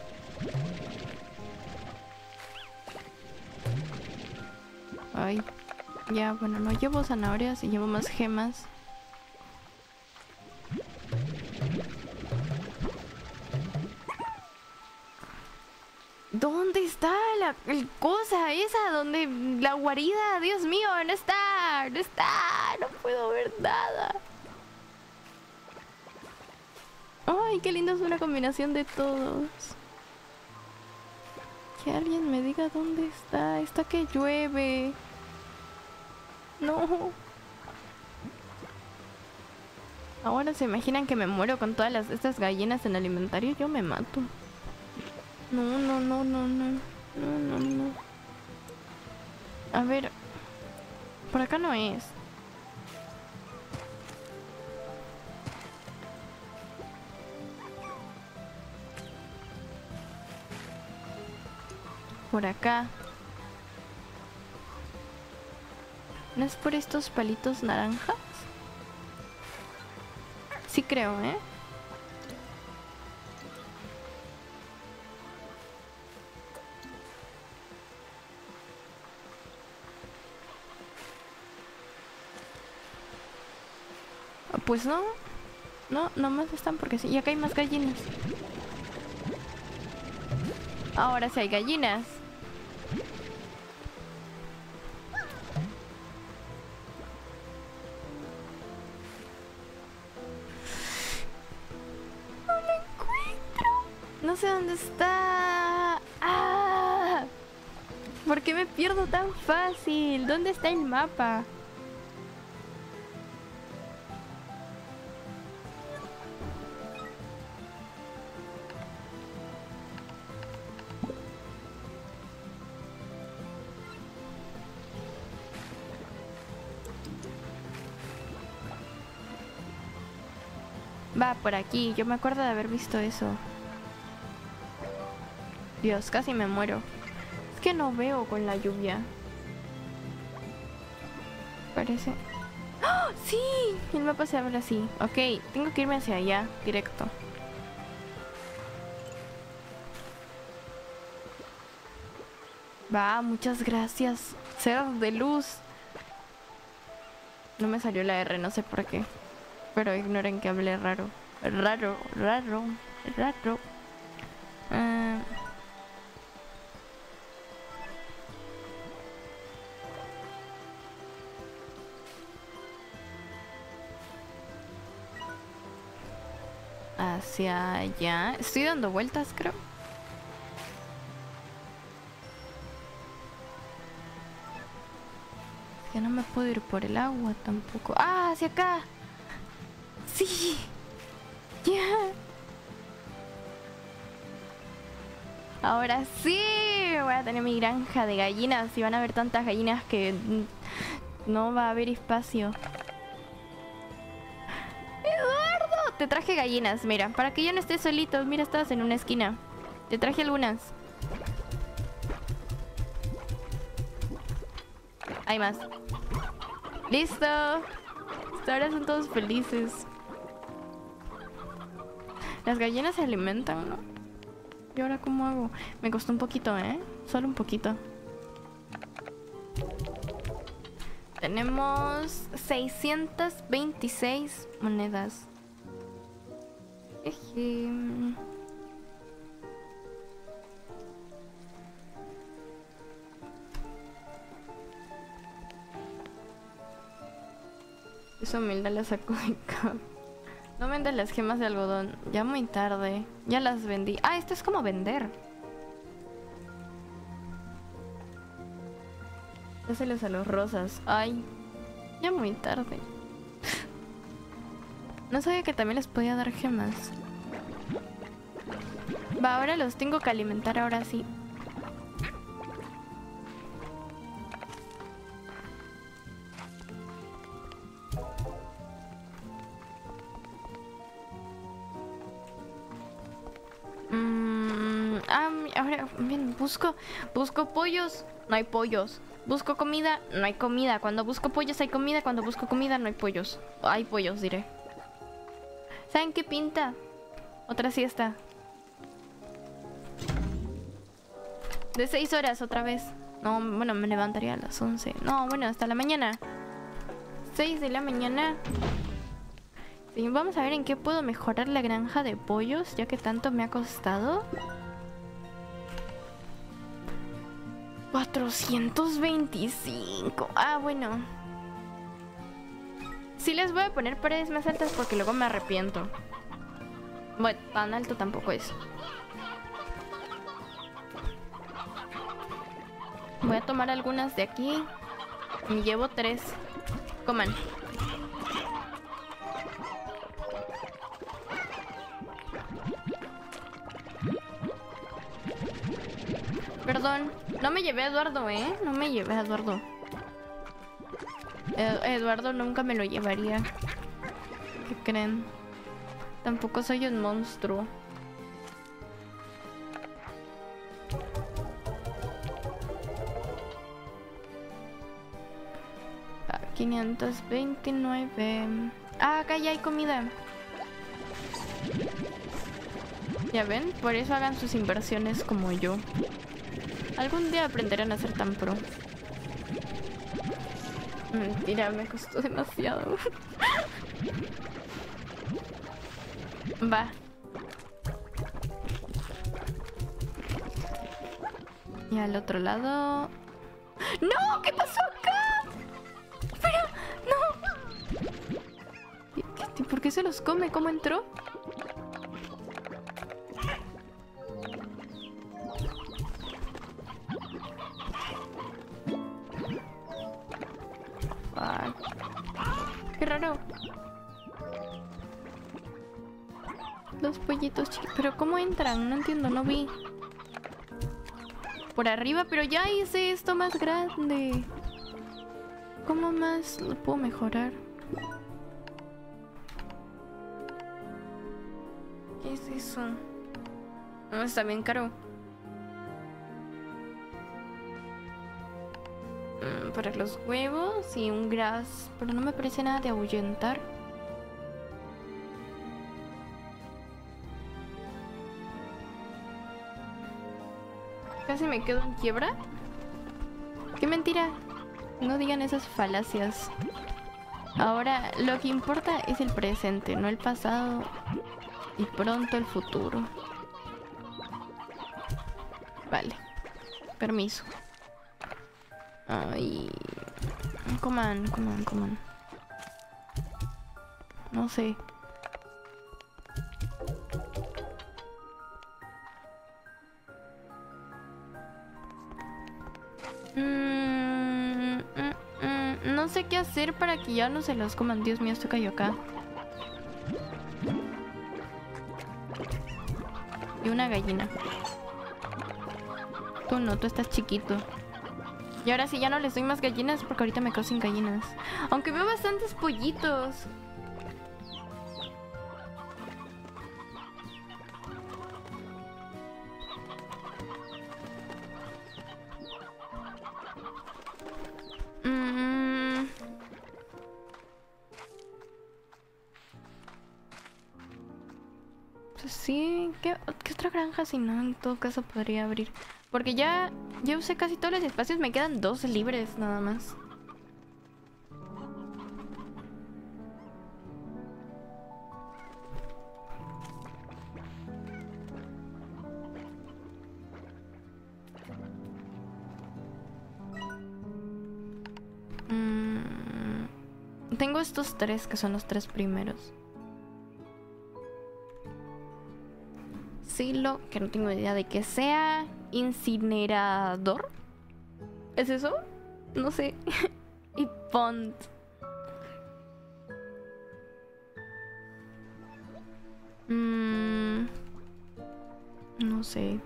Ay, ya, bueno, no llevo zanahorias y llevo más gemas. ¿Dónde está el cosa esa? ¿Dónde la guarida? Dios mío, no está, no está, no puedo ver nada. Ay, qué lindo, es una combinación de todos. Que alguien me diga dónde está. Está que llueve. No. Ahora se imaginan que me muero con todas estas gallinas en el inventario. Yo me mato. No, no, no, no, no. No, no, no. A ver. Por acá no es. Por acá. ¿No es por estos palitos naranjas? Sí creo, ¿eh? Pues no. No, nomás están porque sí. Y acá hay más gallinas. Ahora sí hay gallinas. No lo encuentro. No sé dónde está. ¡Ah! ¿Por qué me pierdo tan fácil? ¿Dónde está el mapa? Va, por aquí. Yo me acuerdo de haber visto eso. Dios, casi me muero. Es que no veo con la lluvia. Parece... ¡Oh! ¡Sí! El mapa se abre así. Ok, tengo que irme hacia allá, directo. Va, muchas gracias. Ser de luz. No me salió la R, no sé por qué. Pero ignoren que hablé raro. Raro. Hacia allá. Estoy dando vueltas, creo. Ya no me puedo ir por el agua tampoco. ¡Ah! ¡Hacia acá! ¡Sí! ¡Ya! Ahora sí voy a tener mi granja de gallinas y van a haber tantas gallinas que no va a haber espacio. ¡Eduardo! Te traje gallinas, mira, para que yo no esté solito. Mira, estabas en una esquina. Te traje algunas. Hay más. ¡Listo! Hasta ahora son todos felices. Las gallinas se alimentan, ¿no? ¿Y ahora cómo hago? Me costó un poquito, ¿eh? Solo un poquito. Tenemos 626 monedas. Eje. Esa humildad la saco de acá. No vendes las gemas de algodón. Ya muy tarde. Ya las vendí. Ah, esto es como vender. Dáselos a los rosas. Ay. Ya muy tarde. No sabía que también les podía dar gemas. Va, ahora los tengo que alimentar ahora sí. Ahora, bien, busco pollos, no hay pollos. Busco comida, no hay comida. Cuando busco pollos hay comida, cuando busco comida no hay pollos. Hay pollos, diré. ¿Saben qué pinta? Otra siesta. De 6 horas otra vez. No, bueno, me levantaría a las 11. No, bueno, hasta la mañana. 6 de la mañana. Sí, vamos a ver en qué puedo mejorar la granja de pollos, ya que tanto me ha costado. 425. Ah, bueno. Sí les voy a poner paredes más altas porque luego me arrepiento. Bueno, tan alto tampoco es. Voy a tomar algunas de aquí. Me llevo 3. Coman. perdón. No me llevé a Eduardo, ¿eh? No me llevé a Eduardo. Eduardo nunca me lo llevaría. ¿Qué creen? Tampoco soy un monstruo. Ah, 529. Ah, acá ya hay comida. Ya ven, por eso hagan sus inversiones como yo. Algún día aprenderán a ser tan pro. Mentira, me costó demasiado. Va. Y al otro lado... ¡No! ¿Qué pasó acá? ¡Espera! ¡No! ¿Por qué se los come? ¿Cómo entró? Qué raro. Los pollitos chiquitos. ¿Pero cómo entran? No entiendo, no vi. Por arriba, pero ya hice esto más grande. ¿Cómo más lo puedo mejorar? ¿Qué es eso? No, está bien caro. Para los huevos y un grass, pero no me parece nada de ahuyentar. Casi me quedo en quiebra. ¡Qué mentira! No digan esas falacias. Ahora, lo que importa es el presente, no el pasado y pronto el futuro. Vale. Permiso. Ay. Coman. No sé. No sé qué hacer para que ya no se los coman. Dios mío, esto cayó acá. Y una gallina. Tú no, tú estás chiquito. Y ahora sí ya no les doy más gallinas porque ahorita me quedo sin gallinas. Aunque veo bastantes pollitos. Pues sí, ¿qué otra granja si no? En todo caso podría abrir. Porque ya usé casi todos los espacios, me quedan 2 libres nada más. Tengo estos 3 que son los 3 primeros. Silo, que no tengo idea de qué sea. Incinerador. ¿Es eso? No sé. Y pond. No sé.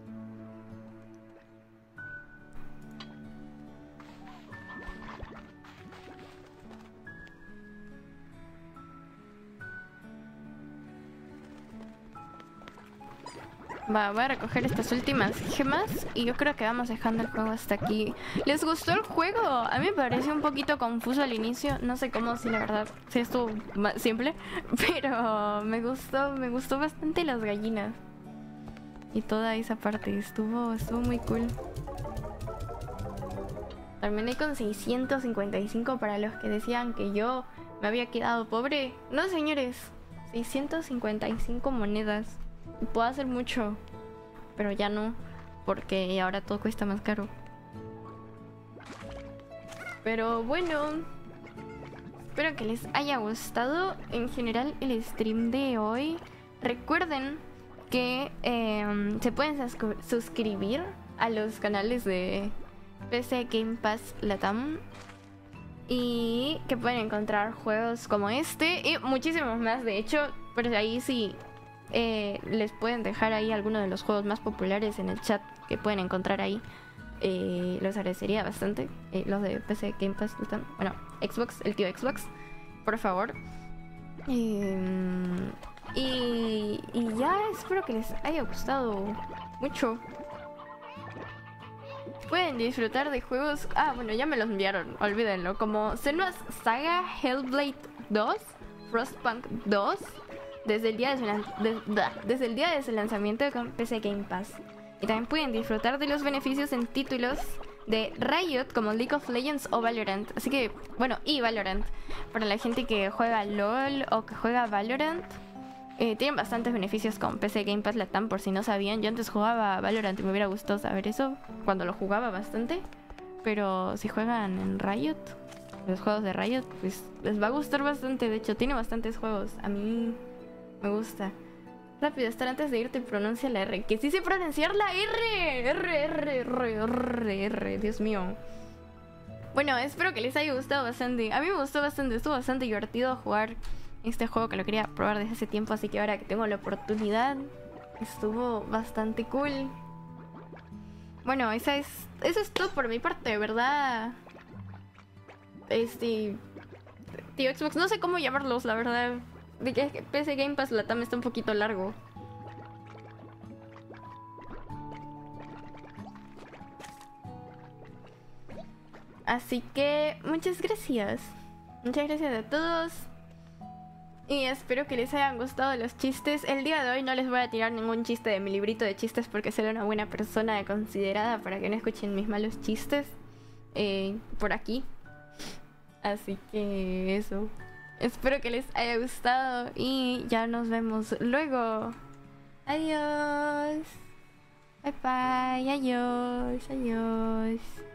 Va, voy a recoger estas últimas gemas y yo creo que vamos dejando el juego hasta aquí. ¿Les gustó el juego? A mí me pareció un poquito confuso al inicio. No sé cómo, si la verdad, si estuvo simple. Pero me gustó bastante las gallinas. Y toda esa parte, estuvo muy cool. Terminé con 655 para los que decían que yo me había quedado pobre. No, señores, 655 monedas. Puedo hacer mucho, pero ya no, porque ahora todo cuesta más caro. Pero bueno, espero que les haya gustado en general el stream de hoy. Recuerden que se pueden suscribir a los canales de PC Game Pass Latam y que pueden encontrar juegos como este y muchísimos más. De hecho, por ahí si les pueden dejar ahí algunos de los juegos más populares en el chat que pueden encontrar ahí. Los agradecería bastante. Los de PC Game Pass están. Bueno, Xbox, el tío Xbox, por favor. Y ya espero que les haya gustado mucho. Pueden disfrutar de juegos. Ah, bueno, ya me los enviaron, olvídenlo. Como Senua's Saga, Hellblade 2, Frostpunk 2. Desde el día de su lanzamiento con PC Game Pass. Y también pueden disfrutar de los beneficios en títulos de Riot como League of Legends o Valorant. Así que, bueno, y Valorant. Para la gente que juega LOL o que juega Valorant, tienen bastantes beneficios con PC Game Pass Latam, por si no sabían. Yo antes jugaba Valorant y me hubiera gustado saber eso cuando lo jugaba bastante. Pero si juegan en Riot, los juegos de Riot, pues les va a gustar bastante. De hecho, tiene bastantes juegos. A mí me gusta. Rápido, estar antes de irte, pronuncia la R. Que sí sé pronunciar la R. Dios mío. Bueno, espero que les haya gustado bastante. A mí me gustó bastante, estuvo bastante divertido jugar este juego que lo quería probar desde hace tiempo. Así que ahora que tengo la oportunidad, estuvo bastante cool. Bueno, eso es todo por mi parte, ¿verdad? Tío Xbox, no sé cómo llamarlos, la verdad. De que PC Game Pass Latam está un poquito largo. Así que muchas gracias. Muchas gracias a todos. Y espero que les hayan gustado los chistes. El día de hoy no les voy a tirar ningún chiste de mi librito de chistes porque soy una buena persona considerada para que no escuchen mis malos chistes por aquí. Así que eso. Espero que les haya gustado y ya nos vemos luego. Adiós. Bye bye. Adiós. Adiós.